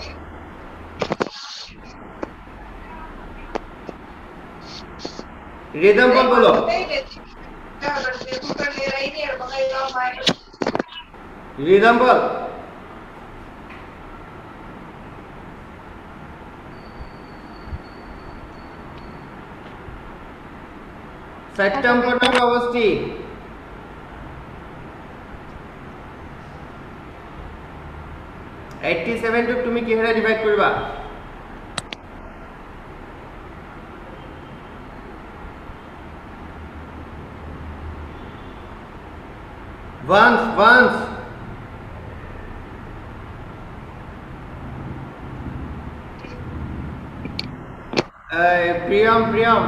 रिदम पर बोलो रिदम बोल सत्यम पटक अवस्थी eighty-seven to তুমি কিহেৰে ডিভাইড কৰিবা Once, once. Uh, Priyam, Priyam.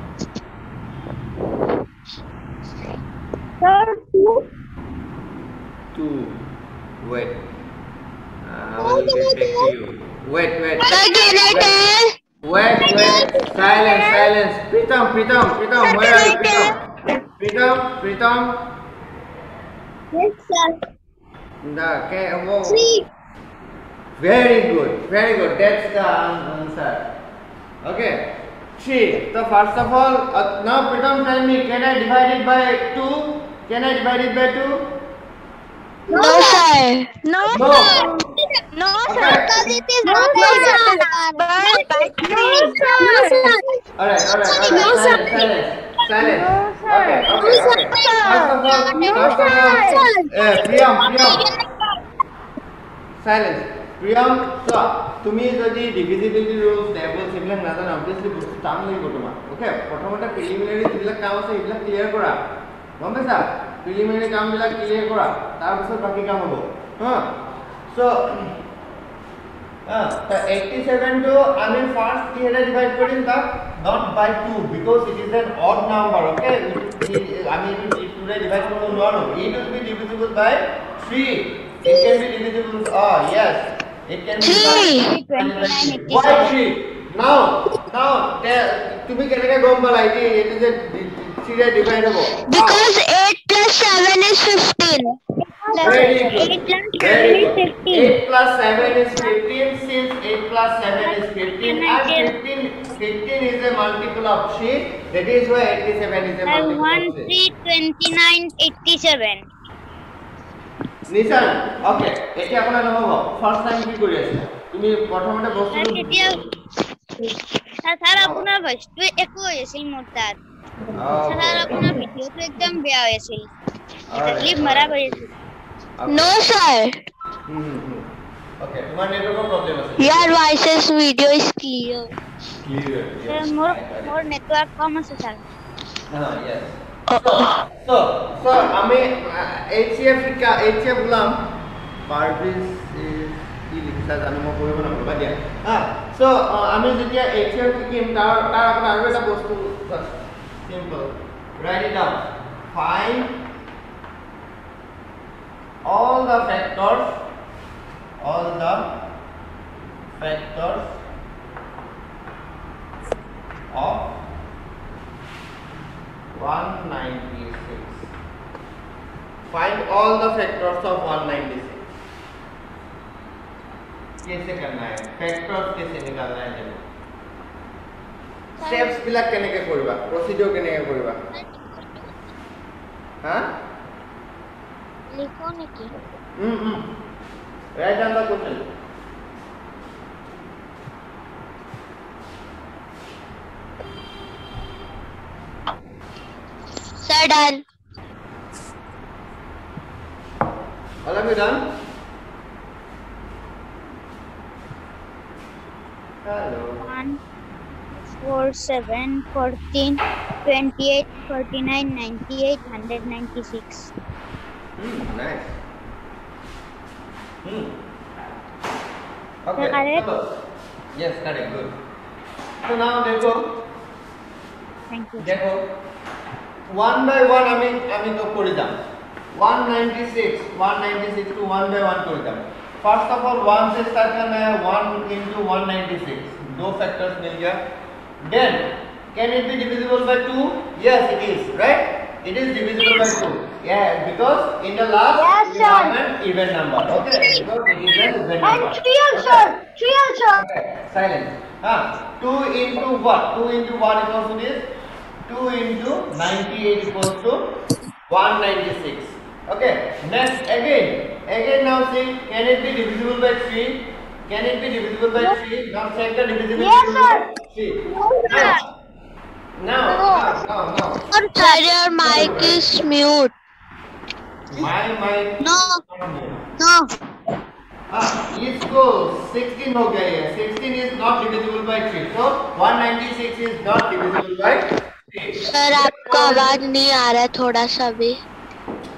Sir, two. Two. Wait. Uh, I will get back to you. Wait, wait. Sir, can I tell? Wait, wait. Silence, silence. Pritam, Pritam, Pritam. Where are you, Pritam? Pritam, Pritam. Yes, sir. The, okay, whoa. Three. Very good, very good. That's the answer. Okay. Three. So first of all, uh, now Pritam, tell me, can I divide it by two? Can I divide it by two? No, sir. No, No. sir. No, sir. Okay. Because it is not a number by three. No, sir. All right, all right, all right. No, sir. Silence, silence, silence. No, sir. Okay, No, okay, sir. okay. First of all, No, first of all, sir. uh, Priyam, Priyam. Silence. Priyam, so তুমি যদি divisibility rules tables এইবিলাক নাজানা obviously বস্তু টান লাগিব তোমাৰ ওকে প্ৰথমতে preliminary যিবিলাক কাম আছে এইবিলাক ক্লিয়াৰ কৰা গম পাইছা প্ৰিলিমিনাৰী কামবিলাক ক্লিয়াৰ কৰা তাৰপিছত বাকি কাম হ'ব হা so Uh, eighty-seven to I mean first here divide করিম that not by two because it is an odd number okay I mean today divide করব নোৱাৰো it will be divisible by three it can be divisible oh yes it can be by why three now now তুমি কেনেকৈ গম পালা যে it is a three ৰে divide হ'ব Because eight plus seven is fifteen. Very good. eight plus Very seven is good. fifteen. eight plus seven is fifteen since eight plus seven is fifteen and fifteen, fifteen is a multiple of three that is why eighty-seven is a multiple one, of three. three, twenty-nine, eighty-seven. Nishan, okay. এতিয়া আপোনাৰ নহব first time কি কৰি আছে তুমি প্ৰথমতে বস্তুটো sir sir আপোনাৰ ভয়েসটো একো হৈছিল মোৰ তাত স্যার আপোনাৰ ভিডিওটো একদম বেয়া হৈছিল এটা ক্লিপ মাৰা গৈছিল নো স্যার ওকে তোমাৰ নেটৱৰ্কৰ প্ৰবলেম আছে Your voice's video is clear. Clear Sir, more more network কম আছে স্যার হ্যাঁ yes so so আমি এইচএফ কা এইচএফ গুলাম পারভিস কি লিখা জানো মই কৰিব না বাদ দিয়া হ্যাঁ সো আমি যেতিয়া এইচএফ কিম তাৰ তাৰ আগত আৰু এটা বস্তু simple right it down find all the factors all the factors of one ninety-six find all the factors of one ninety-six कैसे करना है factors कैसे निकालना है देखो steps बिला केने के करिबा procedure केने के करिबा हां लिखो नेकी हम्म हम्म write down the question Sir, done. all of you done hello one, four, seven, fourteen, twenty-eight, forty-nine, ninety-eight, one hundred ninety-six. Hmm, nice. Hmm. Okay. correct? So, yes, correct. Good. So now देखो, Thank you. देखो, one by one আমি আমি তো করে যাম। one ninety-six, one ninety-six to one by one করে যাম। First of all, one से start करना है one into one ninety-six. दो factors मिल गया. Then, can it be divisible by two? Yes, it is. Right? It is divisible by two. Yeah, because in the last Yes, you sir. have an even number. Okay, because it is an even number. three also. Three also. Okay, silence. Huh? two into what? two into one equals to this. two into ninety-eight equals to one ninety-six. Okay, next again. Again now see, can it be divisible by three? Can it be divisible by three? Now check the divisibility. Yes, sir. See. No, sir. Now, now, now, now. Sir, your mic is mute. My mic. No. No. Ah, इसको sixteen हो गया है. sixteen is not divisible by three. So one ninety-six is not divisible by three. Sir आपका आवाज नहीं आ रहा है थोड़ा सा भी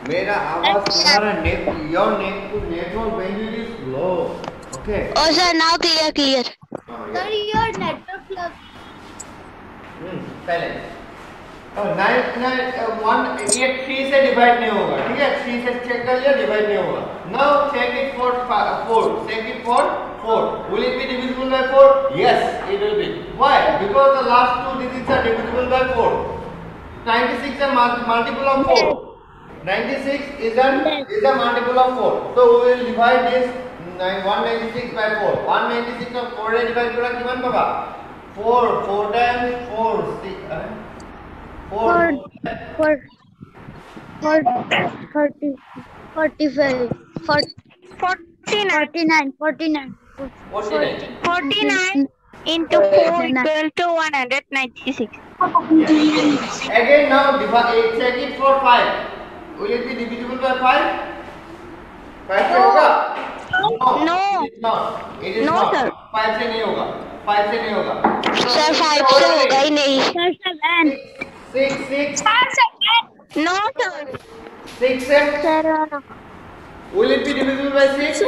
मेरा आवाज तुम्हारा net your net network bandwidth is low. Okay. Oh sir, now clear, clear. Oh, Sir, yeah. your network plug. हम्म पहले और नाइन नाइन वन ये थ्री से डिवाइड नहीं होगा, ठीक है? थ्री से चेक कर लिया, डिवाइड नहीं होगा. Now check it for four. Check it for four. Will it be divisible by four? Yes, it will be. Why? Because the last two digits are divisible by four. ninety-six is a multiple of four. ninety-six is a is a multiple of four. So we will divide this one ninety-six by four. one ninety-six of four रे divide करा किमान पापा? four four times four six. four Four, four, forty, forty-five, forty-nine, forty-nine, forty-nine, forty-nine. forty-nine into four equal to one hundred ninety-six. Again now divide check it for five. Will it be divisible by five? five से होगा? No. It is not. It is No, not. sir. five से नहीं होगा. five से नहीं होगा. Sir, five से होगा ही नहीं. Sir, seven. six six No, sir. six से Sir, will it be divisible by six?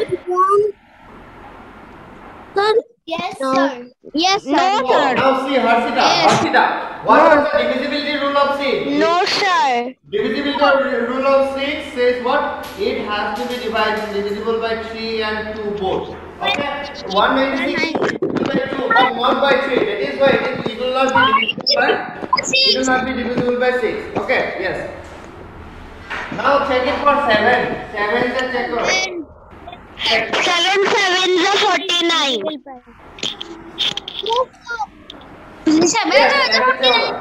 sir. Yes, No. sir. Yes, sir. Oh, No, sir. now see Harshita. Yes. Harshita. What is the divisibility rule of six? No, sir. Divisibility rule of six says what? It has to be divided divisible by three and two both. Okay? one ninety-six is divisible by two but not by three. That is why it, is, it will not be divisible by it will not be divisible by six. Okay? Yes. Now check it for seven. seven से check करो. Seven sevens are forty-nine. Seven, seven.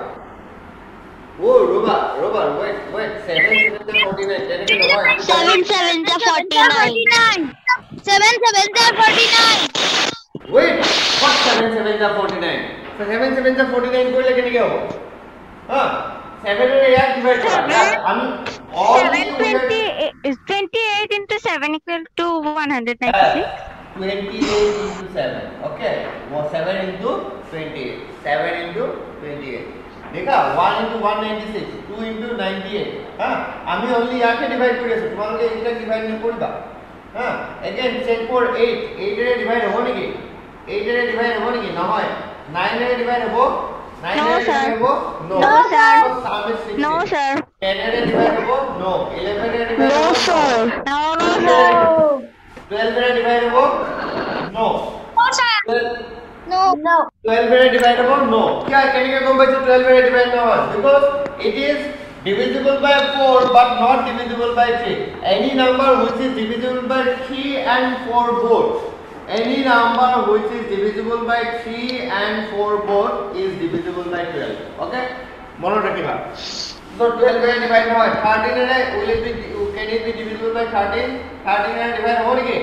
Oh, Ruba, Ruba, wait, wait. seven sevens are forty-nine. Then again, Ruba. Seven sevens are forty-nine. Seven, seven, forty-nine. Wait, what seven sevens are forty-nine? So seven sevens are forty-nine को लेके निकलो. हाँ, seven में यार divide करा. हम all Seven twenty is twenty-eight into seven equal to one hundred ninety-six. twenty-eight into seven. Okay, वो seven into twenty-eight. seven into twenty-eight. देखा one into one ninety-six, two into ninety-eight. हाँ, आमी only यहाँ के divide करें सो तुम्हारे लिए इतना divide नहीं पड़ेगा. हाँ, again check for eight. eight रे divide होने की. eight रे divide होने की ना होए. nine रे divide हो. nine No, रे sir. divide हो. No. No, sir. So sum is sixteen. No, sir. ten रे divide हो. No. eleven रे divide No, हो. sir. No, no, sir. twelve रे divide हो. No. No, sir. twelve No, no. twelve by divisible? No. क्या कहने का कौन बच्चे twelve by divide ना हो? Because it is divisible by four but not divisible by three. Any number which is divisible by three and four both. Any number which is divisible by three and four both is divisible by twelve. Okay? मनो रखिएगा. So twelve by divide ना हो. thirteen है will it be can it be divisible by thirteen? thirteen है divide हो नहीं?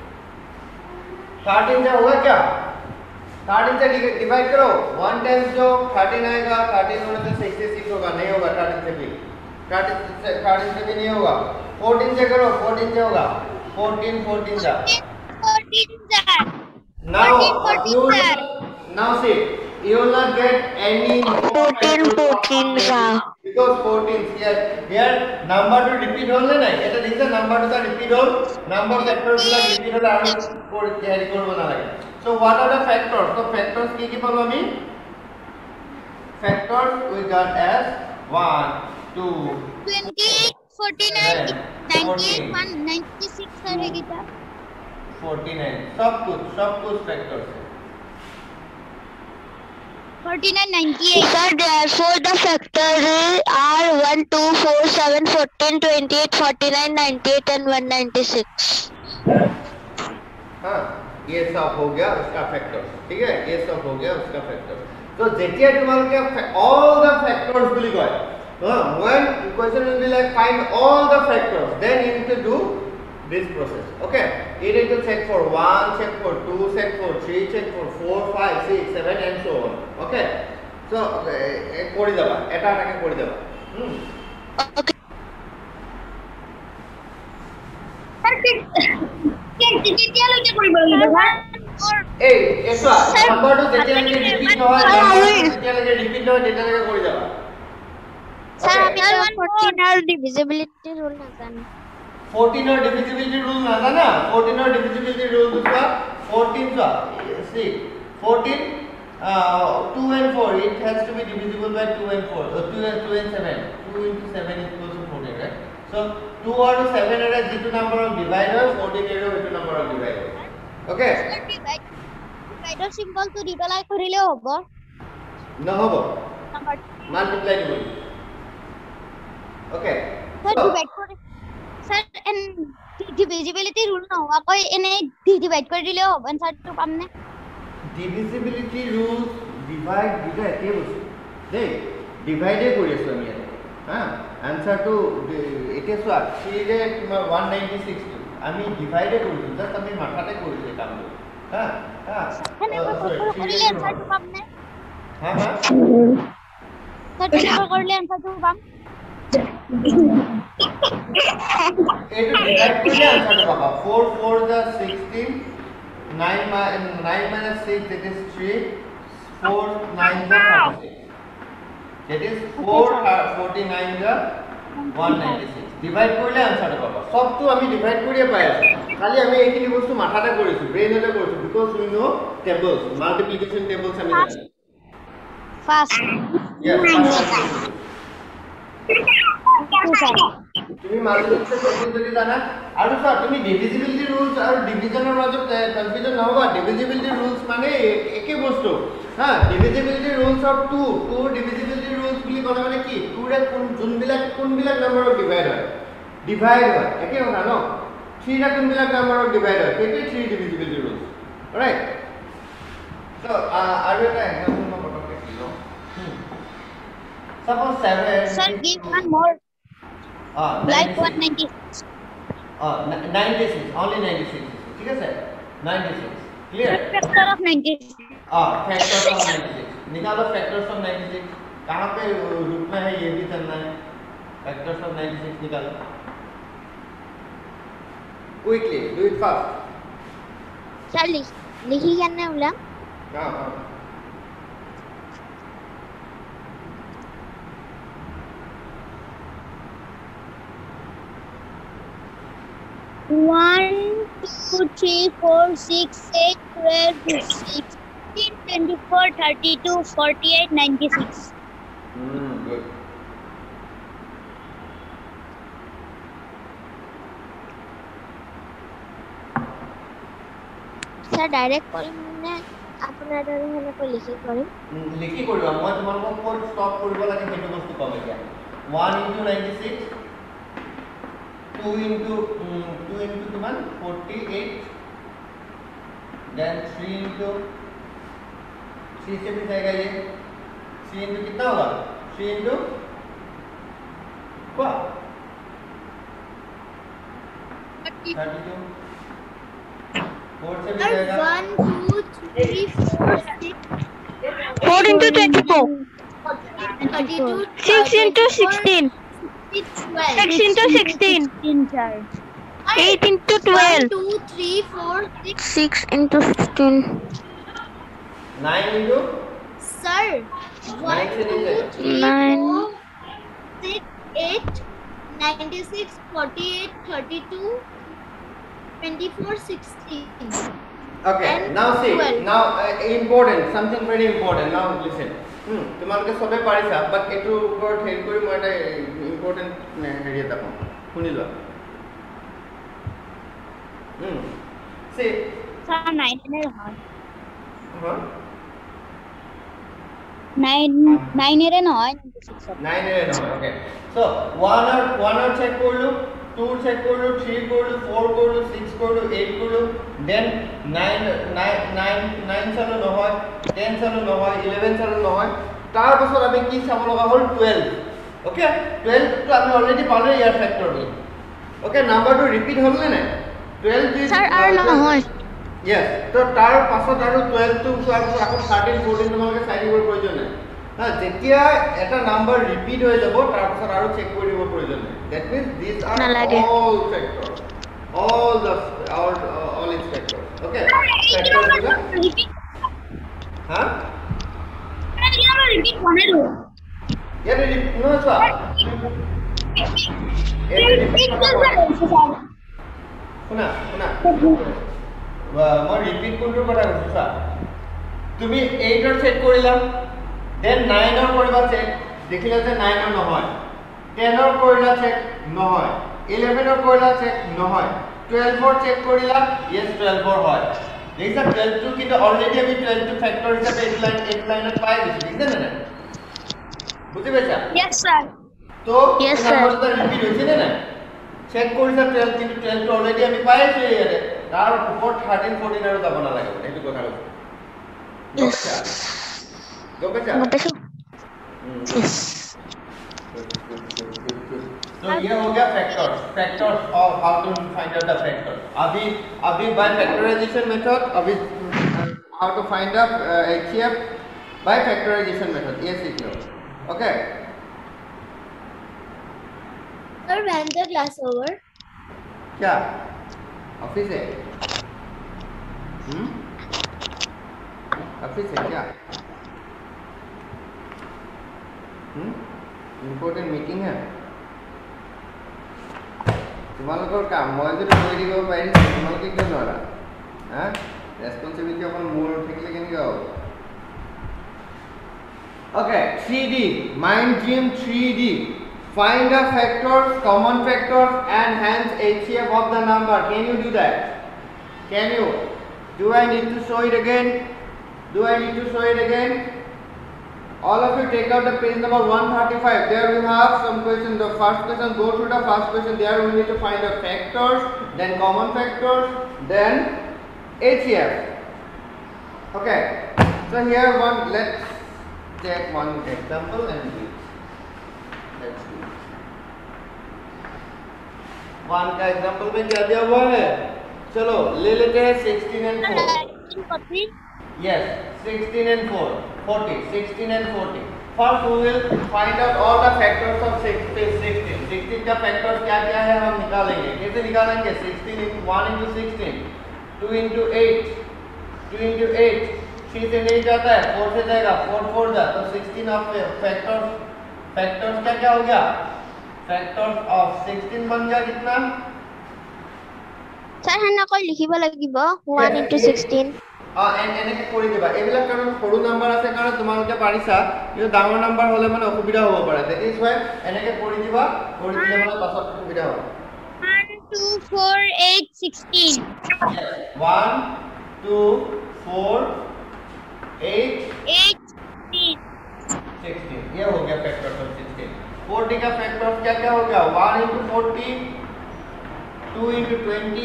thirteen से होगा क्या? thirteen से डिवाइड करो. one टाइम्स जो thirteen आएगा, thirteen होने से sixty-six होगा. नहीं होगा thirteen से भी. thirteen से thirteen से भी नहीं होगा. fourteen से करो. fourteen से होगा. fourteen fourteen जा. Fourteen, sir. Now fourteen, you sir. now see you will not get any Fourteen, fourteen जा. because fourteen here here number to repeat হলে না এটা দিছে number to repeat হল number factor গুলো repeat হলে আর করে তৈরি করব না লাগে. So what are the factors? So factors কি কি পাবো আমি? Factors we got as one, two, Twenty-eight, forty-nine, Seven, ninety-eight, fourteen. one ninety-six, sir. है कितना? forty-nine. सब कुछ सब कुछ factors है. Forty-nine, ninety-eight. Sir, therefore the factors are one, two, four, seven, fourteen, twenty-eight, forty-nine, ninety-eight and one ninety-six. हाँ ये सब हो गया उसका फैक्टर. ठीक है ये सब हो गया उसका फैक्टर. तो जेटिया तुम्हारे all the factors will go. हाँ when question will be like find all the factors then you need to do this process. Okay you need to check for one, check for two, check for three, check for four, five, six, seven and so on. Okay so করে দেবা এটা এটাকে করে দেবা. হুম Okay. Sir, কেতিয়া লৈকে কৰিব লাগিব? এই এটা নাম্বাৰটো যেতিয়া লৈকে ৰিপিট নহয় নাম্বাৰটো যেতিয়া লৈকে ৰিপিট নহয় তেতিয়া লৈকে কৰি যাবা. Sir, Okay. আমি fourteen আর divisibility rule নাজানো। fourteen or divisibility rule নাজানা? fourteen or divisibility rule দুটা fourteen চোৱা see fourteen uh, two and four it has to be divisible by two and four uh, two and two and seven two into seven is equal to fourteen, right? So two or seven এর যেটো number of divider fourteen এর যেটো number of divider okay divider symbol তো reply কৰিলেও হ'ব নহব number multiply দিব okay sir divide কৰি স্যার এন divisibility rule ন আকৌ এনে ডিভাইড কৰি দিলেও হ'ব এনসারটো পামনে divisibility rules divide দুটা একে বস্তু দেই ডিভাইডে কৰি আছো আমি ইয়াত হা আনসারটো একে চোৱা three ৰে তোমাৰ one ninety-six আমি ডিভাইডে কৰিছো জাস্ট আমি মাথাতে কৰিছো কামটো হা হা এনে কৰিলে এনসারটো পামনে হা হা স্যার ডিভাইড কৰিলে এনসারটো পাম এইটো ডিভাইড কৰিলে আনসারটো পাবা four four the sixteen nine nine minus six that is three four nine the thirty-six that is four forty-nine the one ninety-six divide কৰিলে আনসারটো পাবা সবটো আমি ডিভাইড কৰিয়ে পাই আছো খালি আমি এইখিনি বস্তু মাথাতে কৰিছো ব্ৰেইনতে কৰিছো because we know tables multiplication tables আমি জানো ফাস্ট yes তুমি মাল্টিপ্লিকেশন টেবল যদি জানা আৰু স্যার তুমি ডিভিজিবিলিটি রুলস আৰু ডিভিজনৰ মাজত কনফিউজন নহবা ডিভিজিবিলিটি রুলস মানে একে বস্তু হা divisibility rules of two two divisibility rules বুলি ক'লে মানে কি two ৰে কোন যোনবিলাক কোনবিলাক নাম্বাৰক ডিভাইড হয় ডিভাইড হয় একে কথা ন three ৰে কোনবিলাক নাম্বাৰক ডিভাইড হয় সেইটোৱে three ডিভিজিবিলিটি রুলস অলৰাইট তো আৰু এটা এক্সাম্পল মই পটককৈ দিলো suppose seven sir give one more uh like one ninety-six uh ninety-six only ninety-six ठीक है sir ninety-six clear factor of ninety-six ah factors of ninety-six निकालो factors of ninety-six कहां पे रूप में है ये भी करना है factors of ninety-six निकालो quickly do it fast sir लिखी करना होला हां हां one two three four six eight twelve sixteen twenty-four thirty-two forty-eight ninety-six hmm good sir direct কৰিমনে আপোনাৰ দৰে হেনে কৈ লিখি কৰিম লিখি কৰিবা মই তোমালোকক কোড ষ্টপ কৰিব লাগে সেইটো বস্তু কম এতিয়া one into ninety-six two into um, two into किमान forty-eight then three into three से भी जाएगा ये three into कितना होगा three into क्या thirty-two four से भी जाएगा one two three four six four into twenty-four. thirty-two six into sixteen. twelve six into sixteen. eight into one twelve. two three four six six into sixteen. nine into sir one Nine से two नहीं जाएगा three Nine. four six eight ninety-six forty-eight thirty-two twenty-four sixteen okay And now see twelve. now uh, important something very important now listen হুম তোমালোকে সবে পাৰিছা but এটো ওপৰত head কৰি মই এটা ইম্পৰ্টেন্ট হেৰি এটা কম শুনি লোৱা হুম সে sir nine এর হয় হ্যাঁ nine nine এর নয় ninety-six nine এর নহয় ওকে সো one আর one আর চেক করলো two চেক করলো three করলো four করলো six করলো eight করলো দেন nine nine nine nine চালো নহয় ten চালো নহয় eleven চালো নহয় তার পাছত আমি কি চাব লগা হল twelve ওকে twelve তো আমি অলরেডি পালো ইয়ার ফ্যাক্টর নি ওকে নাম্বারটো রিপিট হল না twelve is sir আর নহয় yes তো তার পাছত আৰু twelve তো চোৱাৰ পাছত আকৌ thirteen fourteen তোমালোকে চাই দিবৰ প্ৰয়োজন নাই হা যেতিয়া এটা নাম্বার রিপিট হৈ যাব তাৰ পাছত আৰু চেক কৰি দিব প্ৰয়োজন নাই দ্যাট মিন্স দিস আর নালাগে। all factors all the all uh, all its factors okay factors দিলা repeat হা repeat one ইয়াতে রিপিট নহয় চোৱা শুনা শুনা মই ৰিপিট কোনটোৰ কথা কৈছো চা তুমি eight ৰ চেক কৰিলা দেন nine ৰ কৰিবা চেক দেখিলা যে nine ৰ নহয় ten ৰ কৰিলা চেক নহয় eleven ৰ কৰিলা চেক নহয় twelve ৰ চেক কৰিলা yes twelve ৰ হয় দেখিছা twelve টো কিন্তু অলৰেডি আমি twelve টো ফ্যাক্টৰ হিচাপে eight লাইন eight লাইনত পাই গৈছো দেখিছা না বুঝি পাইছা Yes, sir. তো Yes, sir. নাম্বারটা রিপিট হইছে না চেক কৰিছা twelve কিন্তু twelve টো অলৰেডি আমি পাইছো ইয়াতে তাৰ ওপৰত thirteen fourteen আৰু যাব না লাগে এইটো কথা কৈছো Yes. গম পাইছা What is it? Yes. So ये हो गया factors factors of how to find out the factors अभी अभी by factorization method अभी how to find the uh, H C F by factorization method ये सीख लो okay Sir, when the class over? क्या ऑफिस है हम्म ऑफिस है क्या हम्म इम्पोर्टेंट मीटिंग है তোমালোকৰ কাম মই যদি কৰি দিব পাৰিম তোমালোকে কিয় নোৱাৰা হা ৰেসপন্সিবিলিটি অকল মোৰ থাকিলে কেনেকৈ হ'ব okay three D mind gym three D find the factors common factors and hence H C F of the number can you do that can you do I need to show it again do I need to show it again all of you take out the page number one thirty-five there we have some questions the first question go through the first question there we need to find the factors then common factors then H C F okay so here one let's take one example and do it let's do it one का example में क्या दिया हुआ है चलो ले लेते हैं sixteen and four Copy. yes sixteen and four forty sixteen and forty first we will find out all the factors of sixteen sixteen का factors क्या क्या है हम निकालेंगे कैसे निकालेंगे sixteen into one into sixteen two into eight two into eight three से नहीं जाता है four से जाएगा four four जा तो sixteen of factors factors क्या क्या हो गया factors of sixteen बन गया कितना Sir, हन्ना कोई लिखिबा লাগিব one into sixteen. আ এন এনেকে কৰি দিবা এবিলাক কাৰণ সৰু নাম্বাৰ আছে কাৰণ তোমালোকে পাৰিছা কিন্তু ডাঙৰ নাম্বাৰ হলে মানে অসুবিধা হ'ব পাৰে দ্যাট ইজ হোৱাই এনেকে কৰি দিবা কৰি দিলে মানে পাছত সুবিধা হ'ব One, two, four, eight, sixteen. one two four eight Eight, sixteen. sixteen ये हो गया फैक्टर्स ऑफ sixteen forty का फैक्टर्स क्या क्या हो गया one into forty two into twenty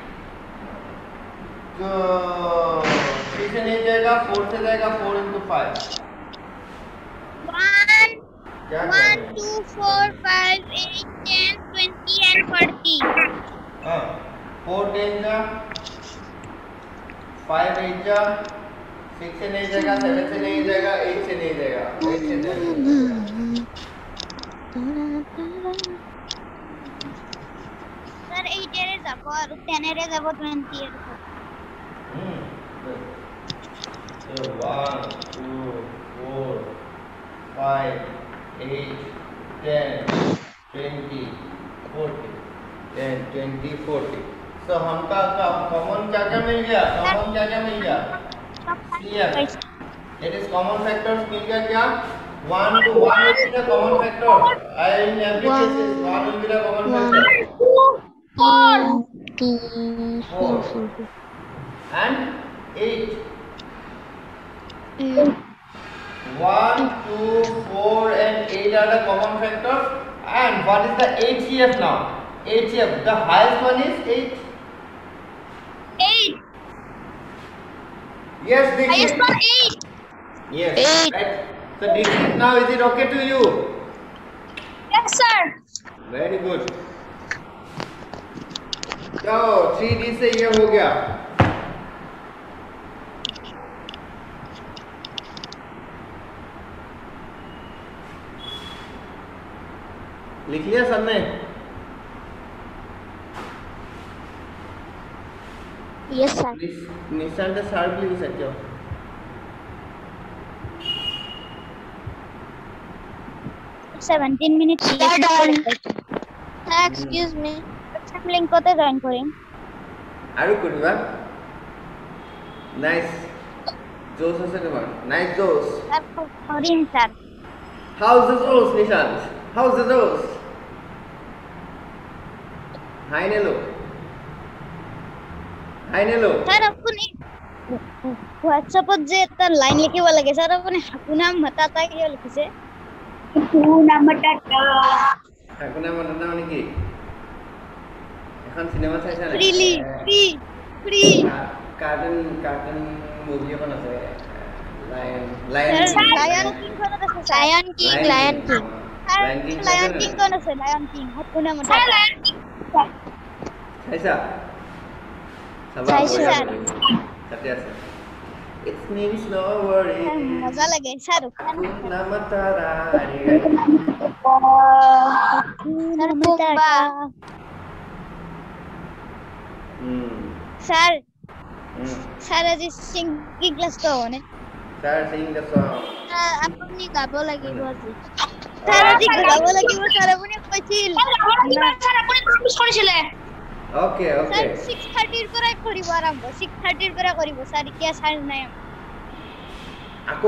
तो three से नहीं जाएगा four से जाएगा four into five One, क्या one, two, four, five, eight, ten, twenty, and forty. हाँ four ten जा five eight जा six से नहीं जाएगा seven से नहीं जाएगा eight से नहीं जाएगा eight से जाएगा Sir, eight ere jabo aru ten ere jabo twenty ere jabo. Hmm. So one, two, four, five, eight, ten, twenty, forty, ten, twenty, forty. So हमका कॉमन क्या क्या मिल गया? कॉमन क्या क्या मिल गया? C F. It is common factors मिल गया क्या? One to one is the common factor. I in every case is one will be the common factor. Four. Two, Four. four, And eight. eight. One, two, four, and eight are the common factors. And what is the H C F now? H C F. The highest one is eight. Eight. Yes, this Highest is. one eight. Yes. Eight. Right. So this is now. Is it okay to you? Yes, sir. Very good. So three D से ये हो गया. लिख लिया सबने? Yes, sir. निशान का सार भी लिख सकते हो. seventeen minutes. Sir, done. Sir, excuse me. WhatsApp link kote join korim. আৰু কৰিবা নাইস জোস আছে তোমাৰ নাইস জোস Sir, korim sir. How's the jokes, Nishant? How's the jokes? Hi, Nelo. Hi, Nelo. Sir, apuni WhatsApp ত যে এটা line লিখিব লাগে স্যার আপুনি হাকুনা মাতাতা কি লিখিছে হাকুনা মাতাতা হাকুনা মাতাতা মানে কি এখন সিনেমা চাইছা নে freely free free cartoon cartoon movie এখন আছে লায়ন লায়ন লায়ন কিং কোন আছে Lion King, Lion King. Lion King Lion King কোন আছে Lion King Hakuna Matata Lion King চাইছা চাবা চাইছো স্যার সাথে আছে It means no worry. মজা লাগে sir Hakuna Matata. Sir Pumbaa Hmm. Sir Hmm. Sir আজি সিঙ্গিং ক্লাস তো হনে Sir, sing the song. আপুনি গাব লাগিব আজি স্যার আজি গাব লাগিব স্যার আপুনি কৈছিল স্যার আপুনি প্ৰমিস কৰিছিলে Okay, sir okay. six thirty ৰ পৰা কৰিব আৰম্ভ six thirty ৰ পৰা কৰিব স্যার এতিয়া স্যার নাই Ako.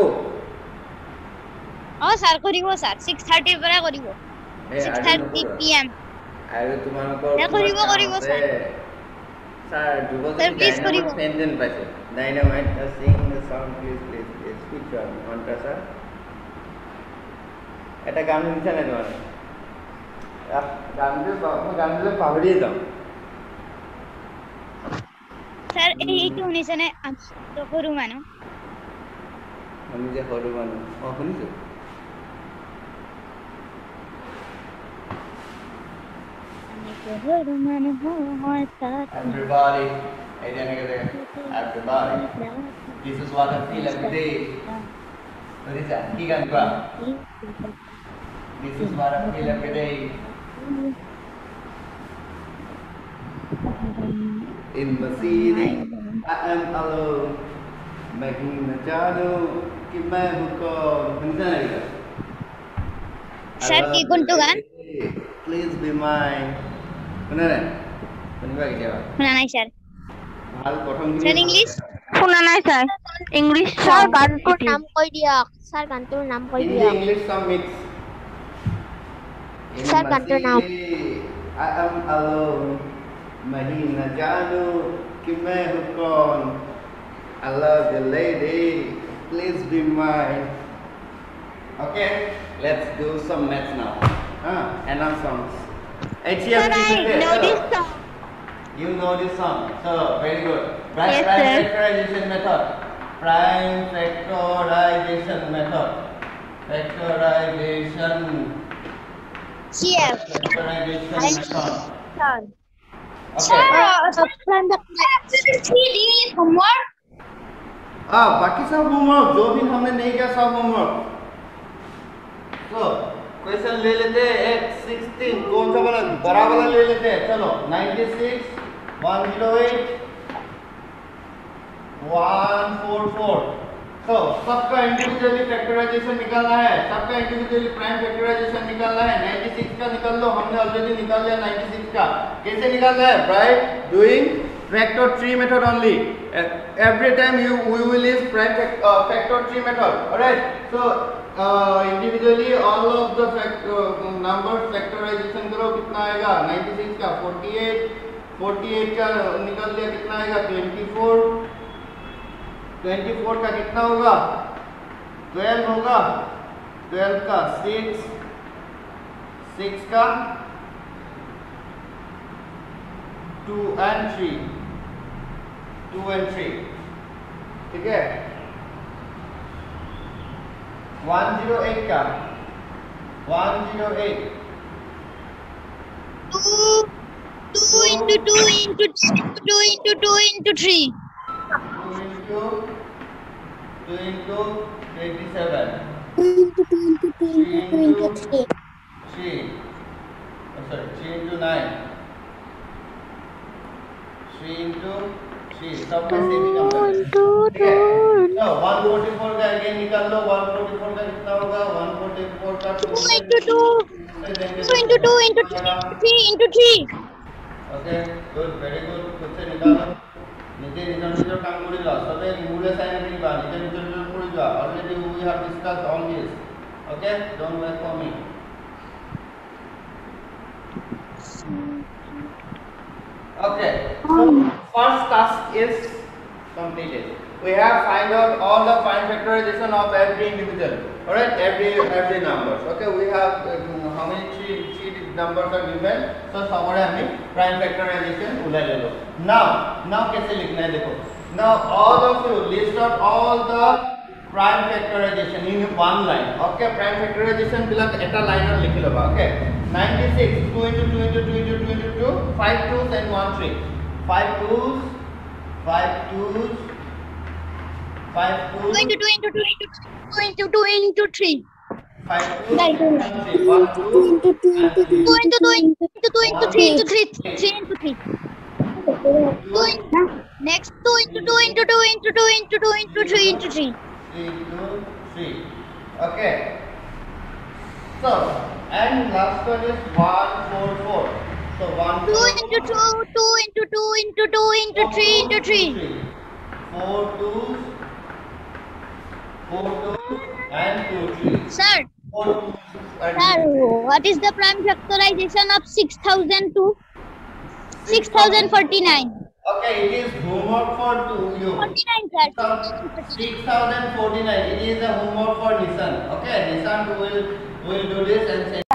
অ স্যার কৰিব স্যার six thirty ৰ পৰা কৰিব Hey, six thirty p m আৰু তোমালোকৰ এ কৰিব কৰিব স্যার Sir, যুৱ Sir, please কৰিব। পেন্ডেন্ট পাইছে dynamite sing the song please please please which one Mantra sir এটা গান শুনিছা নে তোমালোকে গানটো মই গানটো পাহৰিয়ে যাওঁ স্যার এইটো শুনিছেনে আমি তো সৰু মানুহ আমি যে সৰু মানুহ অ শুনিছো আমি তো সৰু মানুহ হয় তাত everybody এই যে এনেকে যে everybody this is what I feel every day শুনিছা কি গান কোৱা this is what I feel every day in the city I am alone मैं ही न जानू कि मैं हूँ कौन सुनता है क्या Sir, কি কোনটো গান প্লিজ বি মাইন শুনা নাই শুনিবা কেতিয়াবা শুনা নাই স্যার ভাল প্ৰথম স্যার ইংলিশ শুনা নাই স্যার ইংলিশ Sir, গানটোৰ নাম কৈ দিয়ক Sir, গানটোৰ নাম কৈ হিন্দী দিয়ক ইংলিছ সব মিক্স Sir, গানটোৰ নাম I am alone मैं ही न जानू कि मैं हूँ कौन I love you lady please be mine okay let's do some maths now huh and our songs H Sir, I know this song. You know this song so very good prime, Yes, prime sir. factorization method prime factorization method factorization here factorization method sir okay from the three homework ah बाकी सब homework जो भी हमने नहीं किया सब homework तो question ले लेते हैं एक sixteen कौन सा वाला बड़ा वाला ले लेते हैं चलो ninety-six one oh eight one forty-four तो सबका इंडिविजुअली फैक्टराइजेशन निकालना है सबका इंडिविजुअली प्राइम फैक्टराइजेशन निकालना है ninety-six का निकाल लो हमने ऑलरेडी निकाल लिया ninety-six का कैसे निकालना है by doing factor tree method only uh, every time you we will use prime fact, uh, factor tree method all right so uh, individually all of the fact, uh, numbers factorization करो कितना आएगा ninety-six का forty-eight forty-eight का निकाल लिया कितना आएगा twenty-four twenty-four का कितना होगा twelve होगा twelve का six six का two and three two and three ठीक है one oh eight का one oh eight two two into two into two into two into three two into two into twenty-seven two into two into two three into two into three three oh, sorry three into nine three into three सब में से भी कम कर ठीक है तो one forty-four का again निकाल लो one forty-four का कितना होगा one forty-four का two two into two, two into two into three into three. Okay, good, very good. खुद से निकालो. निचे निचे निचे काम करी लो. सबे मूले साइन नहीं बा. निचे निचे निचे करी लो. Already we have discussed all this. Okay, don't wait for me. Okay, so first task is completed. We have find out all the prime factorization of every individual. Alright, every every numbers. Okay, we have um, how many three three numbers are given. So somewhere I mean prime factorization ulai lelo. Now, now कैसे लिखना है देखो. Now all of you list out all the prime factorization in one line. Okay, prime factorization बिलक एटा line और लिख लो बा. Okay, ninety-six, two into two into two into two into two, five twos and one three. Five twos, five twos, five twos. Two into two into two into two into two into three. Five twos, and three. One two, Two into two and three. Two into two into two into three into three three into three. Two into, next two into two into two into two into two into three into three. Three, two, three. Okay. So, and last one is one, four, four. So one, Two four, into two, two into two into two into three into three. Four twos, four twos, and two threes. Sir, Four twos and sir, what is the prime factorization of six thousand two? Six thousand forty-nine. Okay, it is homework for two you. Forty-nine, sir. Six thousand forty-nine. It is a homework for Nissan. Okay, Nissan will will do this and say.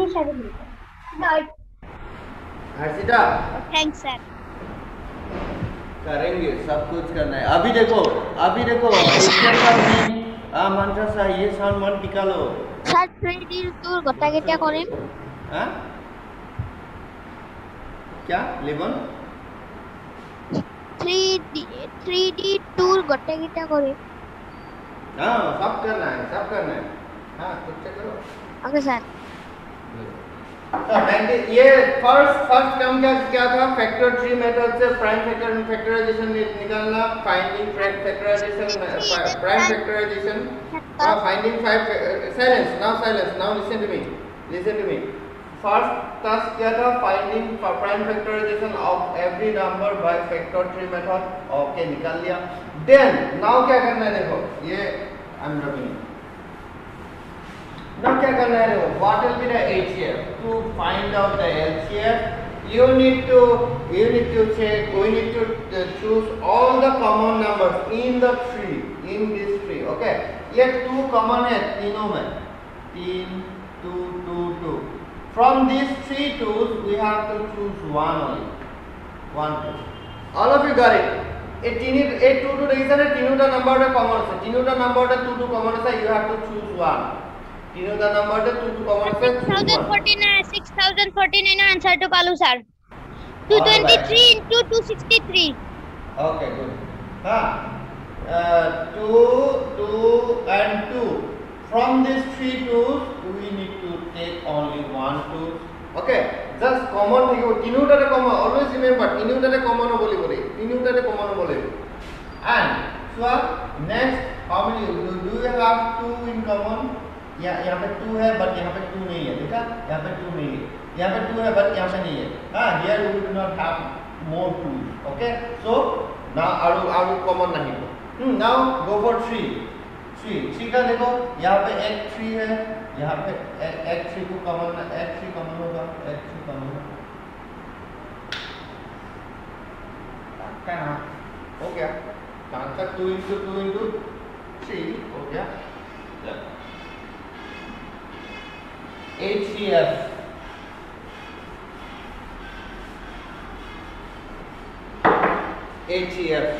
Harshita, Thanks, sir. करेंगे सब कुछ करना है. अभी देखो, अभी देखो. इसके साथ आ मंत्र सा ये साउंड मन निकालो. স্যার থ্রি ডি টুর গোটা কেটা করেন हाँ? क्या? लेवन? থ্রি ডি থ্রি ডি টুর গোটা কেটা করে हाँ, सब करना है, सब करना है. हाँ, कुछ करो. ওকে স্যার तो ninety ये फर्स्ट फर्स्ट टर्म क्या क्या था? फैक्टर ट्री मेथड से प्राइम फैक्टर फैक्टराइजेशन निकालना, finding factorization, prime factorization, finding five silence. Now silence. Now listen to me, listen to me. First task क्या था? Finding prime factorization of every number by factor tree method. Okay, निकाल लिया. Then now क्या करना है देखो, ये I am rubbing. Now क्या करना है देखो, what will be the H C F? To find out the L C F, you need to you need to check. We need to uh, choose all the common numbers in the tree, in this tree. Okay, ये two common है तीनों में. तीन, two, two, two. From these three twos, we have to choose one only. One two. All of you got it. ये तीन ये two two देखिए ना, तीनों का number का common है. तीनों का number का two two common है. You have to choose one. तीनों का नंबर है two two common है. Six thousand forty-nine. Six thousand forty-nine answer to Kalu sir. Two twenty-three into two sixty-three. Okay, good. हाँ, uh, two, two, and two. From these three twos, we need to take only one two. Okay, just common थी वो तीनों टारे common. Always remember, तीनों टारे common हो बोली बोली. तीनों टारे common हो बोले. And so next, how many do do you have two in common? यहाँ यहाँ पे two है, but यहाँ पे two नहीं है. देखा? यहाँ पे two नहीं है. यहाँ पे two है, but यहाँ पे नहीं है. हाँ, here we do not have more twos. Okay, so now आरु आरु common नहीं हो. Hmm, now go for three. Three, three का देखो, यहाँ पे एक three है, यहाँ पे एक एक three को common एक three common होगा, एक three common होगा. क्या ना? हो गया. Answer two into two into three हो गया. H C F. H C F.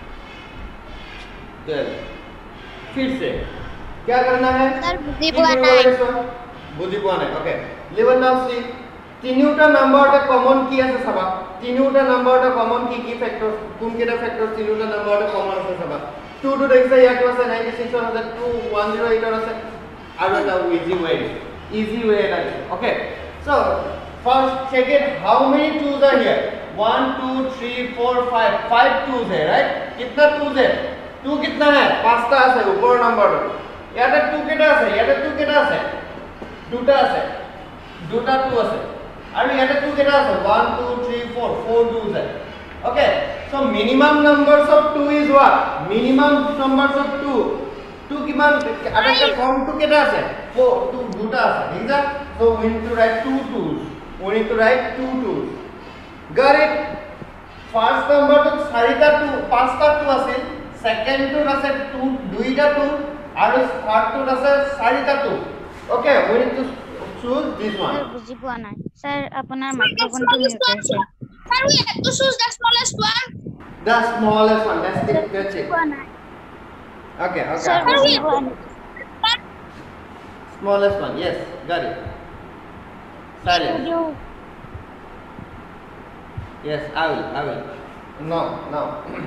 Good. फिर से क्या करना है? Sir, बुद्धि बुआना है. बुद्धि बुआना है. Okay. Level now see. তিনিওটা নাম্বারটা কমন কি আছে চাবা. তিনিওটা নাম্বারটা কমন কি কি ফ্যাক্টর, কোন কেটা ফ্যাক্টর তিনিওটা নাম্বারটা কমন আছে চাবা. two two দেখিছে ইয়াত আছে ninety-six আছে, two one zero eight আছে. আৰু এটা easy way. Easy way that is. Okay. So first check it. How many twos are here? One, two, three, four, five. Five twos है, right? कितना twos है? Two कितना है? पांचटा है ऊपर नंबर. यहाँ पे two कितना है? यहाँ पे two कितना है? দুটা আছে দুটা টু আছে আৰু ইয়াতে টু কেটা আছে one two three four four twos আছে okay so minimum numbers of two is what minimum numbers of two two কিমান আটাইতকৈ কম টু কেটা আছে four two দুটা আছে ঠিক আছে so we need to write two twos we need to write two twos got it first number to চাৰিটা two পাঁচটা টু আছে second to আছে two দুইটা টু আৰু third to আছে চাৰিটা two okay we need to choose this one sir বুজি পোৱা নাই sir আপোনাৰ মাইক্ৰোফোনটো মিউট আছে Sir, we have to choose the smallest one. the smallest one that's the that's it okay okay sir বুজি পোৱা নাই smallest one yes got it silence studio yes I will I will no no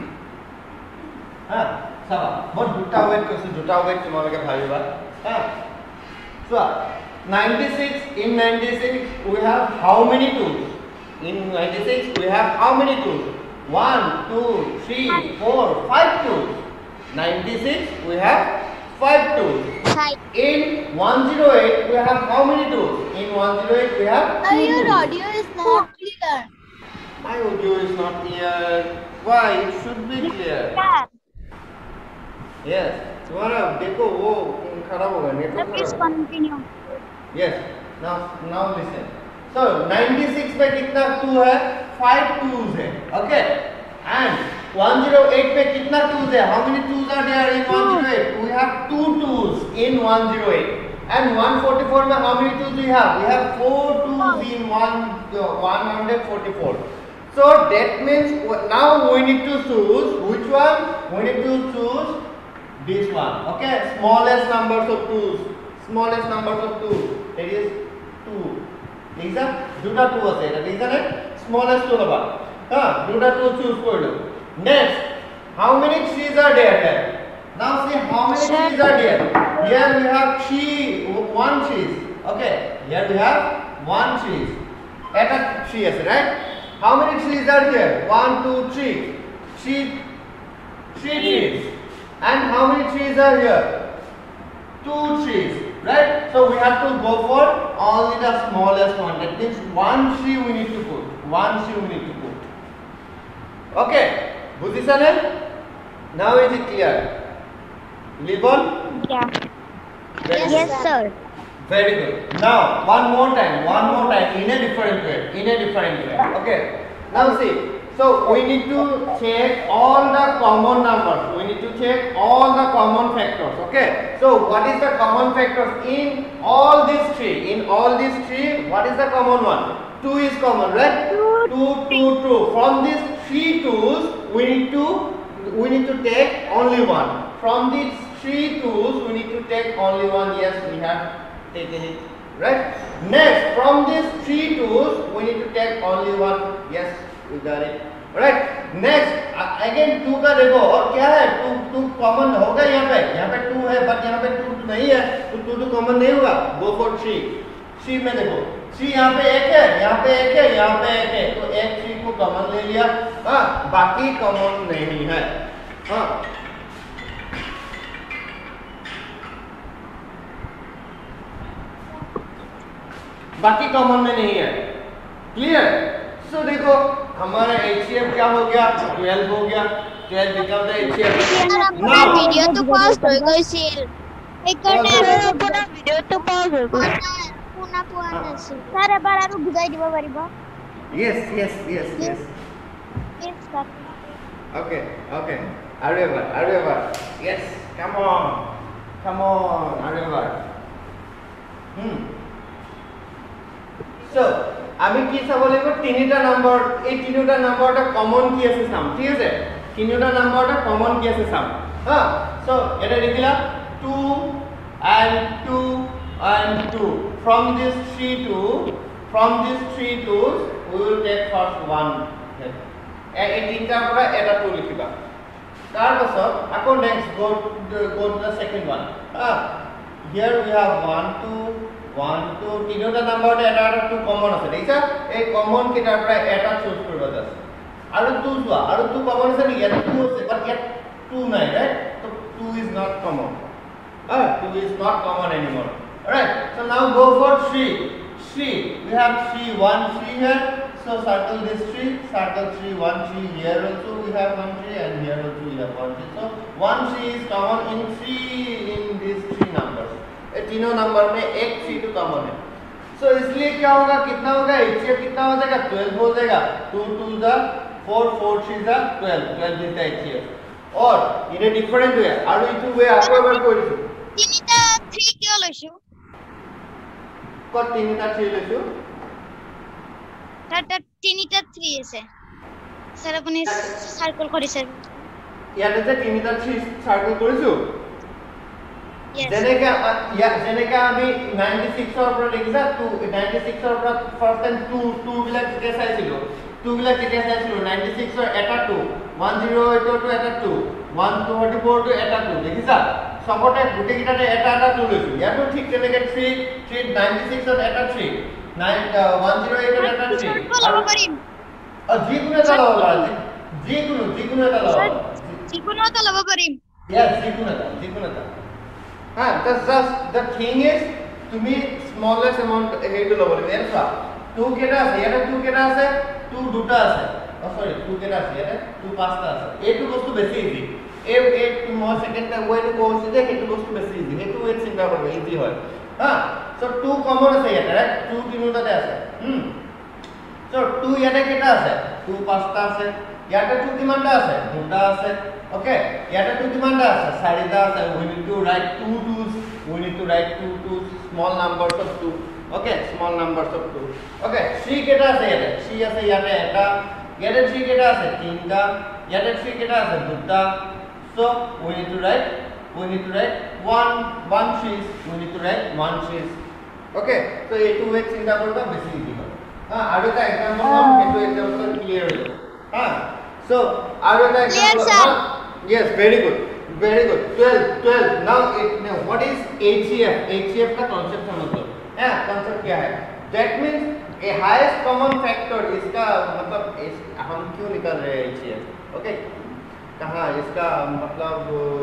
ha saba মই দুটা wait কৈছো দুটা wait তোমালোকে ভাবিবা ha so ninety-six in ninety-six we have how many tools in ninety-six we have how many tools one two three four five tools ninety-six we have five tools five in one oh eight we have how many tools in one oh eight we have two Your tools. audio is not clear. My audio is not clear. Why? It should be clear. Yes. तुम्हारा देखो वो खराब होगा network please खराब। continue Yes. Now now listen. So ninety-six पे कितना two है? Five twos है. Okay. And one oh eight पे कितना twos है? How many twos are there in one oh eight? We have two twos in one oh eight. And one forty-four में how many twos we have? We have four twos in one one forty-four. So that means now we need to choose which one? We need to choose this one. Okay, smallest numbers of twos. Smallest numbers of two. That is two. ठीक है? दूसरा two है सेटा ठीक है ना? Smallest two लगा. हाँ, दूसरा two choose कर लो. Next, how many threes are there here? Now see how many threes are there. Here we have three, one threes. Okay, here we have one threes. At a three is right? How many trees are here? One, two, three. Three, three trees. And how many trees are here? Two trees. Right? So we have to go for only the smallest one. That means one tree we need to put. One tree we need to put. Okay. Budhisane? Now is it clear? Libon? yeah Very yes good. sir Very good. Now, one more time, one more time, in a different way, in a different way. Okay. Now see, so we need to check all the common numbers. We need to check all the common factors. Okay. So what is the common factors in all these three? In all these three, what is the common one? Two is common, right? Two, two, two. From these three twos, we need to we need to take only one. From these three twos, we need to take only one. Yes, we have taken it, right? Next, from these three twos, we need to take only one. Yes, we got it. Right? Next, uh, again two का देखो और क्या है? two two common होगा यहाँ पे. यहाँ पे two है, but यहाँ पे two नहीं है. तो two two common नहीं होगा. Go for three. three में देखो. three यहाँ पे एक है, यहाँ पे एक है, यहाँ पे एक है. तो एक three को common ले लिया. हाँ, बाकी common नहीं है. हाँ. बाकी कॉमन में नहीं है क्लियर सो so, देखो हमारा H C F क्या हो गया twelve हो गया twelve become the H C F Now, video to pause হৈ গৈছিল সেইকাৰণে আপোনাৰ ভিডিঅ'টো পজ হৈ গ'ল শুনা পোৱা নাছিল sir এবাৰ আৰু বুজাই দিব পাৰিব yes yes yes yes yes sir okay okay আৰু এবাৰ আৰু এবাৰ yes come on come on আৰু এবাৰ হুম So, আমি কি চাব লাগিব তিনিটা নম্বৰ এই তিনিটা নম্বৰটা কমন কি আছে চাম ঠিক আছে তিনিটা নম্বৰটা কমন কি আছে চাম হা সো এটা দেখিলা two and two and two from this three two from these three twos we will take first one এই তিনটাৰ পৰা এটা two লিখিবা তাৰ পাছত আকৌ next go go to the second one Ha here we have one two one two তিনিটা নম্বৰতে এটা এটা two কমন আছে দেখিছা এই কমন কেইটাৰ পৰা এটা চুজ কৰিব আছে আৰু two যোৱা আৰু two কমন আছে নেকি ইয়াত two আছে বাট ইয়াত two নাই right so two is not common ah two is not common anymore Alright, so now go for three. three. We have three, one three here. So circle this three, circle three, one three. Here also we have one three, and here also we have one three. So one three is common in three in these three numbers. ये तीनों number में एक three तो common है. So इसलिए क्या होगा, कितना होगा, H C F कितना हो जाएगा, twelve हो जाएगा. two two the four, four three the twelve, twelve is the H C F. और इन्हें different way और इतु way आपको एक बार कोई नहीं. তিনিটা three क्यों लैसु? कौन तीनिटा three लैसु? তাত তিনিটা three আছে স্যার আপুনি সার্কেল কৰিছে ইয়াতে যে তিনিটা three সার্কেল কৰিছো yes যেনেকা ইয়া যেনেকা আমি ninety-six ৰ পৰা দেখিছা two ninety-six ৰ পৰা ফার্স্ট টাইম two two বিলাক কেতিয়া চাইছিলো two বিলাক কেতিয়া চাইছিলো ninety-six ৰ এটা two one oh eight ৰ to এটা two one thirty-four to এটা two দেখিছা সবতে গুটি কিটাতে এটা এটা two লৈছো ইয়াতো ঠিক তেনেকে three three ninety-six ৰ এটা three nine one oh eight ৰ এটা three লব পাৰিম আর জি কোনো এটা লব পারা জি কোনো জি কোনো এটা লব যিকোনো এটা লব পাৰিম yes জি কোনো এটা জি কোনো এটা হ্যাঁ that's just the thing is তুমি smallest amount হেইটো লব লাগিব এর সব two কেটা আছে এটা two কেটা আছে two দুটা আছে ও সরি two কেটা আছে এটা two পাঁচটা আছে এইটো বস্তু বেশি ইজি এ এ টু মই সেকেন্ড ওয়েটো কোর্স যে হেতু বস্তু বেশি ইজি হেতু ওয়েট চিন্তা করবে ইজি হয় হ্যাঁ সো two কমন আছে এটা রাইট two তিনটাতে আছে হুম So two ইয়াতে কেটা আছে two পাঁচটা আছে ইয়াতে two কিমানটা আছে দুটা আছে ওকে ইয়াতে two কিমানটা আছে চাৰিটা আছে we need to write two twos we need to write two twos small numbers of two okay small numbers of two okay three কেটা আছে ইয়াতে three আছে ইয়াতে এটা ইয়াতে three কেটা আছে তিনটা ইয়াতে three কেটা আছে দুটা so we need to write we need to write one one trees we need to write one trees okay so এইটো ওয়ে চিন্তা কৰিবা বেছি ইজি হয় हाँ आगे का एग्जांपल हम केटो एग्जांपल क्लियर हो जाए हाँ सो आगे का एग्जांपल हाँ yes very good very good twelve twelve now now what is H C F H C F का कांसेप्ट समझो हाँ कांसेप्ट क्या है that means a highest common factor इसका मतलब इस, हम क्यों निकाल रहे हैं H C F ओके कहाँ इसका मतलब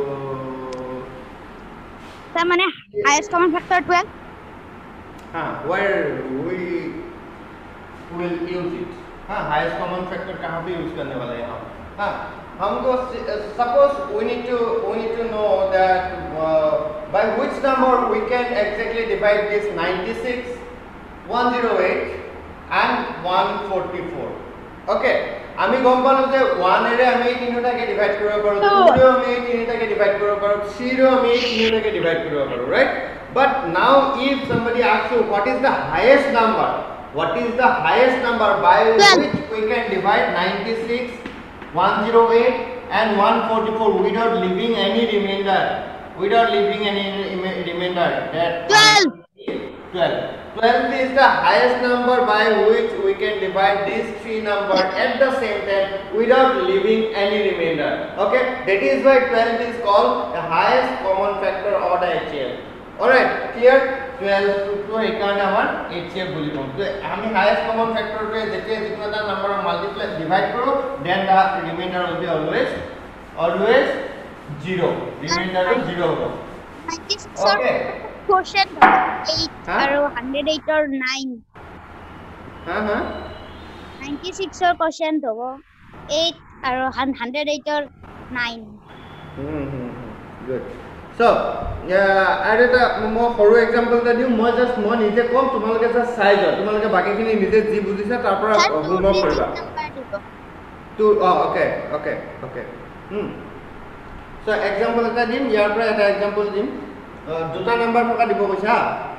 सर माने हाईएस्ट कॉमन फैक्टर twelve हाँ where we will use it हाँ highest common factor कहाँ पे यूज करने वाला है हम हाँ हमको suppose we need to we need to know that uh, by which number we can exactly divide this ninety-six one oh eight and one forty-four okay আমি গম পালো যে one এৰে আমি এই তিনিটাকে ডিভাইড কৰিব পাৰো two ৰে আমি এই তিনিটাকে ডিভাইড কৰিব পাৰো three ৰে আমি এই তিনিটাকে ডিভাইড কৰিব পাৰো right but now if somebody asks you what is the highest number what is the highest number by which we can divide ninety-six one oh eight and one forty-four without leaving any remainder without leaving any remainder that twelve twelve twelve is the highest number by which we can divide these three numbers at the same time without leaving any remainder okay that is why twelve is called the highest common factor or the H C F alright clear twelve to একাৰণে আমাৰ H C F বুলি কম তো আমি highest common ফ্যাক্টৰটো যেতিয়া যিকোনো এটা number multiply divide কৰো then the remainder will be always always zero remainder zero হ'ব ninety-six okay quotient eight আৰু one oh eight or nine হা হা ninety-six or quotient হ'ব eight আৰু one oh eight or nine হুম হুম good So, আৰু এটা মই সৰু এক্সাম্পল এটা দিওঁ মই জাস্ট মই নিজে কম তোমালোকে জাস্ট চাই যোৱা তোমালোকে বাকিখিনি নিজে যি বুজিছা তাৰ পৰা হোমৱৰ্ক কৰিবা টু ওকে ওকে ওকে হুম সো এক্সাম্পল এটা দিম ইয়াৰ পৰা এটা এক্সাম্পল দিম দুটা নাম্বাৰ থকা দিব কৈছা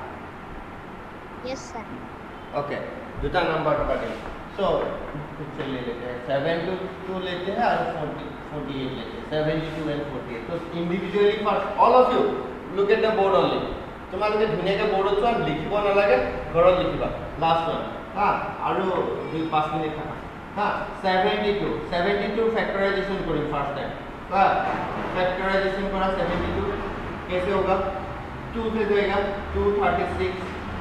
yes sir ओके দুটা নাম্বাৰ থকা দিম সো पिक्चर ले लेते हैं seven to two लेते हैं और forty forty-eight लेते हैं seventy-two and forty-eight तो individually first all of you look at the board only তোমালোকে ধুনিয়াকে बोर्डত চোৱা লিখিব নালাগে ঘৰত লিখিবা লাষ্ট ওয়ান হ্যাঁ আৰু দুই পাঁচ মিনিট থাকা হ্যাঁ seventy-two seventy-two फैक्टराइजेशन करें फर्स्ट टाइम हां फैक्टराइजेशन करा seventy-two कैसे होगा two से जाएगा two thirty-six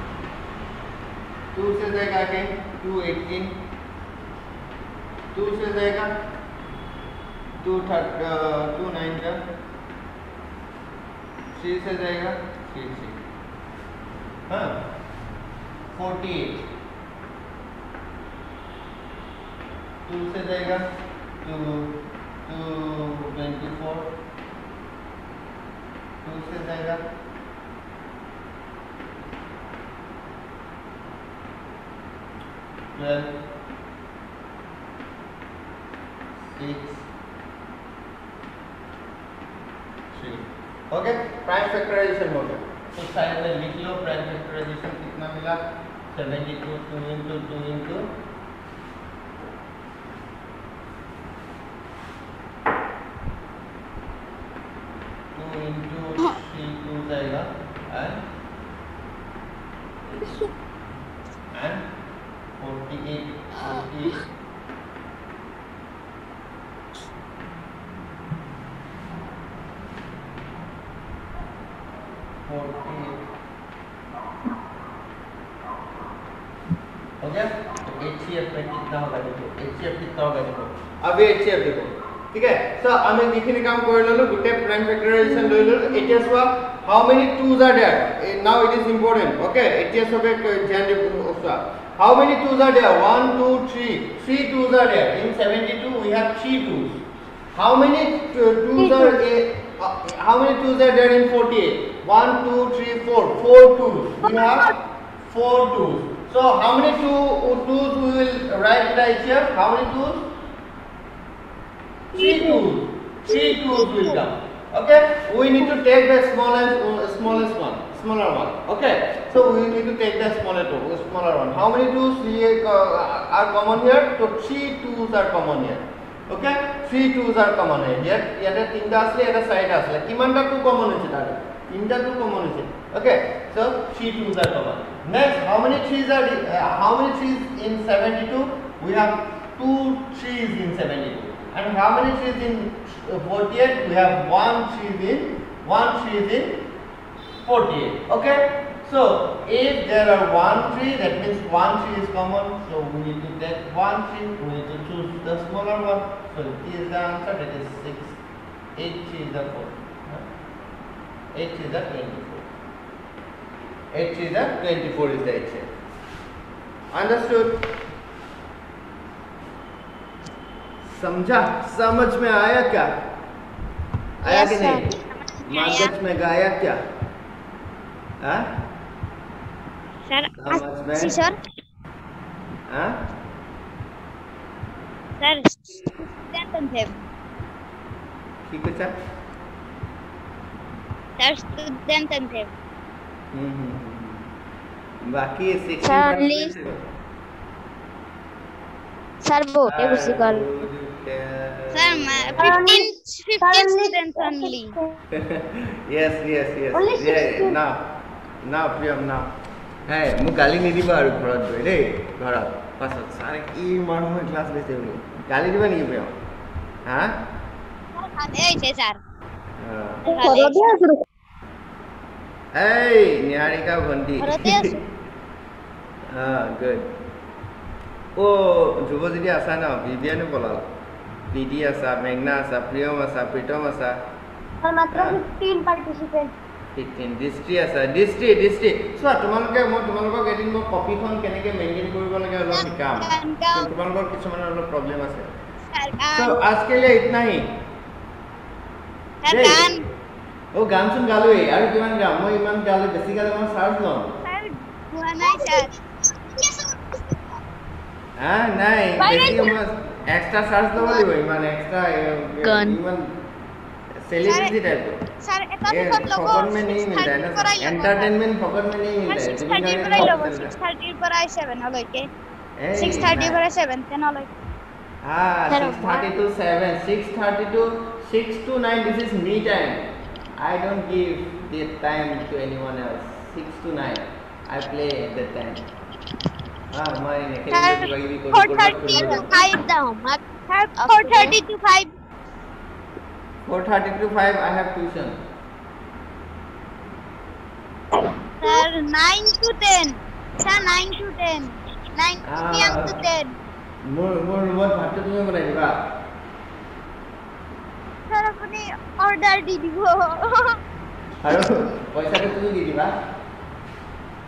two से जाएगा के two eighteen two से जाएगा two nine का three से जाएगा three three हाँ forty-eight टू से जाएगा टू टू twenty-four टू से जाएगा twelve six three okay prime factorization हो गया तो साइड में लिख लो प्राइम फैक्टराइजेशन कितना मिला seventy-two two into two into two into three two जाएगा and and forty-eight forty-eight forty-eight हो गया तो H C F में कितना होगा देखो H C F कितना होगा देखो अभी H C F देखो ठीक है सो আমি যিখিনি কাম কৰি ললো গুটে প্ৰাইম ফ্যাক্টৰাইজেশন লৈ ললো এতিয়া সোয়া how many twos are there now it is important okay এতিয়া সবে ধ্যান দিব সোয়া how many twos are there one two three three twos are there in seventy-two we have three twos how many twos are uh, how many twos are there in forty-eight one two three four four twos we have four twos so how many two twos we will write right here how many twos three twos three twos will come okay we need to take the smallest uh, smallest one smaller one okay so we need to take the smaller two smaller one how many twos we, uh, are common here so three twos are common here okay three twos are common here here yata tinta asle eta side asle kimanta two common hoche tare tinta two common hoche okay so three twos are common next how many threes are uh, how many threes in seventy-two we have two threes in seventy-two and how many threes in forty-eight we have one threes in one threes in forty-eight okay so if there are one tree that means one tree is common so we need to take one tree we need to choose the smaller one so this is the answer that is six eight three is the four eight three is the twenty-four eight three is the twenty-four is the answer understood समझा समझ में आया क्या आया yes, कि नहीं मगज में गाया क्या हाँ सर समझ में जी सर हाँ सर स्टूडेंट थे ठीक है सर सर स्टूडेंट थे हम्म हम्म बाकी Charlie. सर वो है उसी कॉल सर मैं fifteen fifteen students only yes yes yes yeah now now Priyam now hey mu gali nidiba aru ghorat goi dei ghorat pasat sare ki manhoy class lete boli gali diba niki Priyam ha ei che sir hey Niharika bhanti ঘৰতে আছো ha good ओ ध्रुवजी आसा ना Vivian बोला दीदी आसा मेघना आसा प्रियम आसा प्रीतम आसा और मात्र fifteen पार्टिसिपेंट fifteen दृष्टि आसा दृष्टि दृष्टि सो তোমালোকে মই তোমালোকক এদিন মই কপিখন কেনেকে মেইনটেইন কৰিব লাগে অলপ শিকাম তোমালোকৰ কিছুমান অলপ প্ৰবলেম আছে সো आज के लिए इतना ही सर गान ओ गान सुन गालो ए আৰু কিমান গাম মই ইমান গালে বেছি গালে মই চাৰ্জ লম सर हुआ नहीं सर हाँ नहीं बेसिक हम एक्स्ट्रा चार्ज दबा दिबो इमान एक्स्ट्रा इमान सेलिब्रिटी टाइप सर एटा दुखत लगो फोकट में नहीं मिलता है ना एंटरटेनमेंट फोकट में नहीं मिलता है six thirty पर आई लगो six thirty पर आई seven अलके six thirty पर आई seven ten अलके हां six thirty to seven six thirty to six to nine this is me time I don't give the time to anyone else six to nine I play at that time हाँ हमारे नेके भी कोई four thirty to five दाओ मत four thirty to five four thirty to five I have tuition sir nine to ten sir nine to ten nine p m to ten मोर मोर मोर भात तो तुम्हें बनाई दिबा sir अपने order दी दिबो আৰু পইচাটো তুমি দি দিবা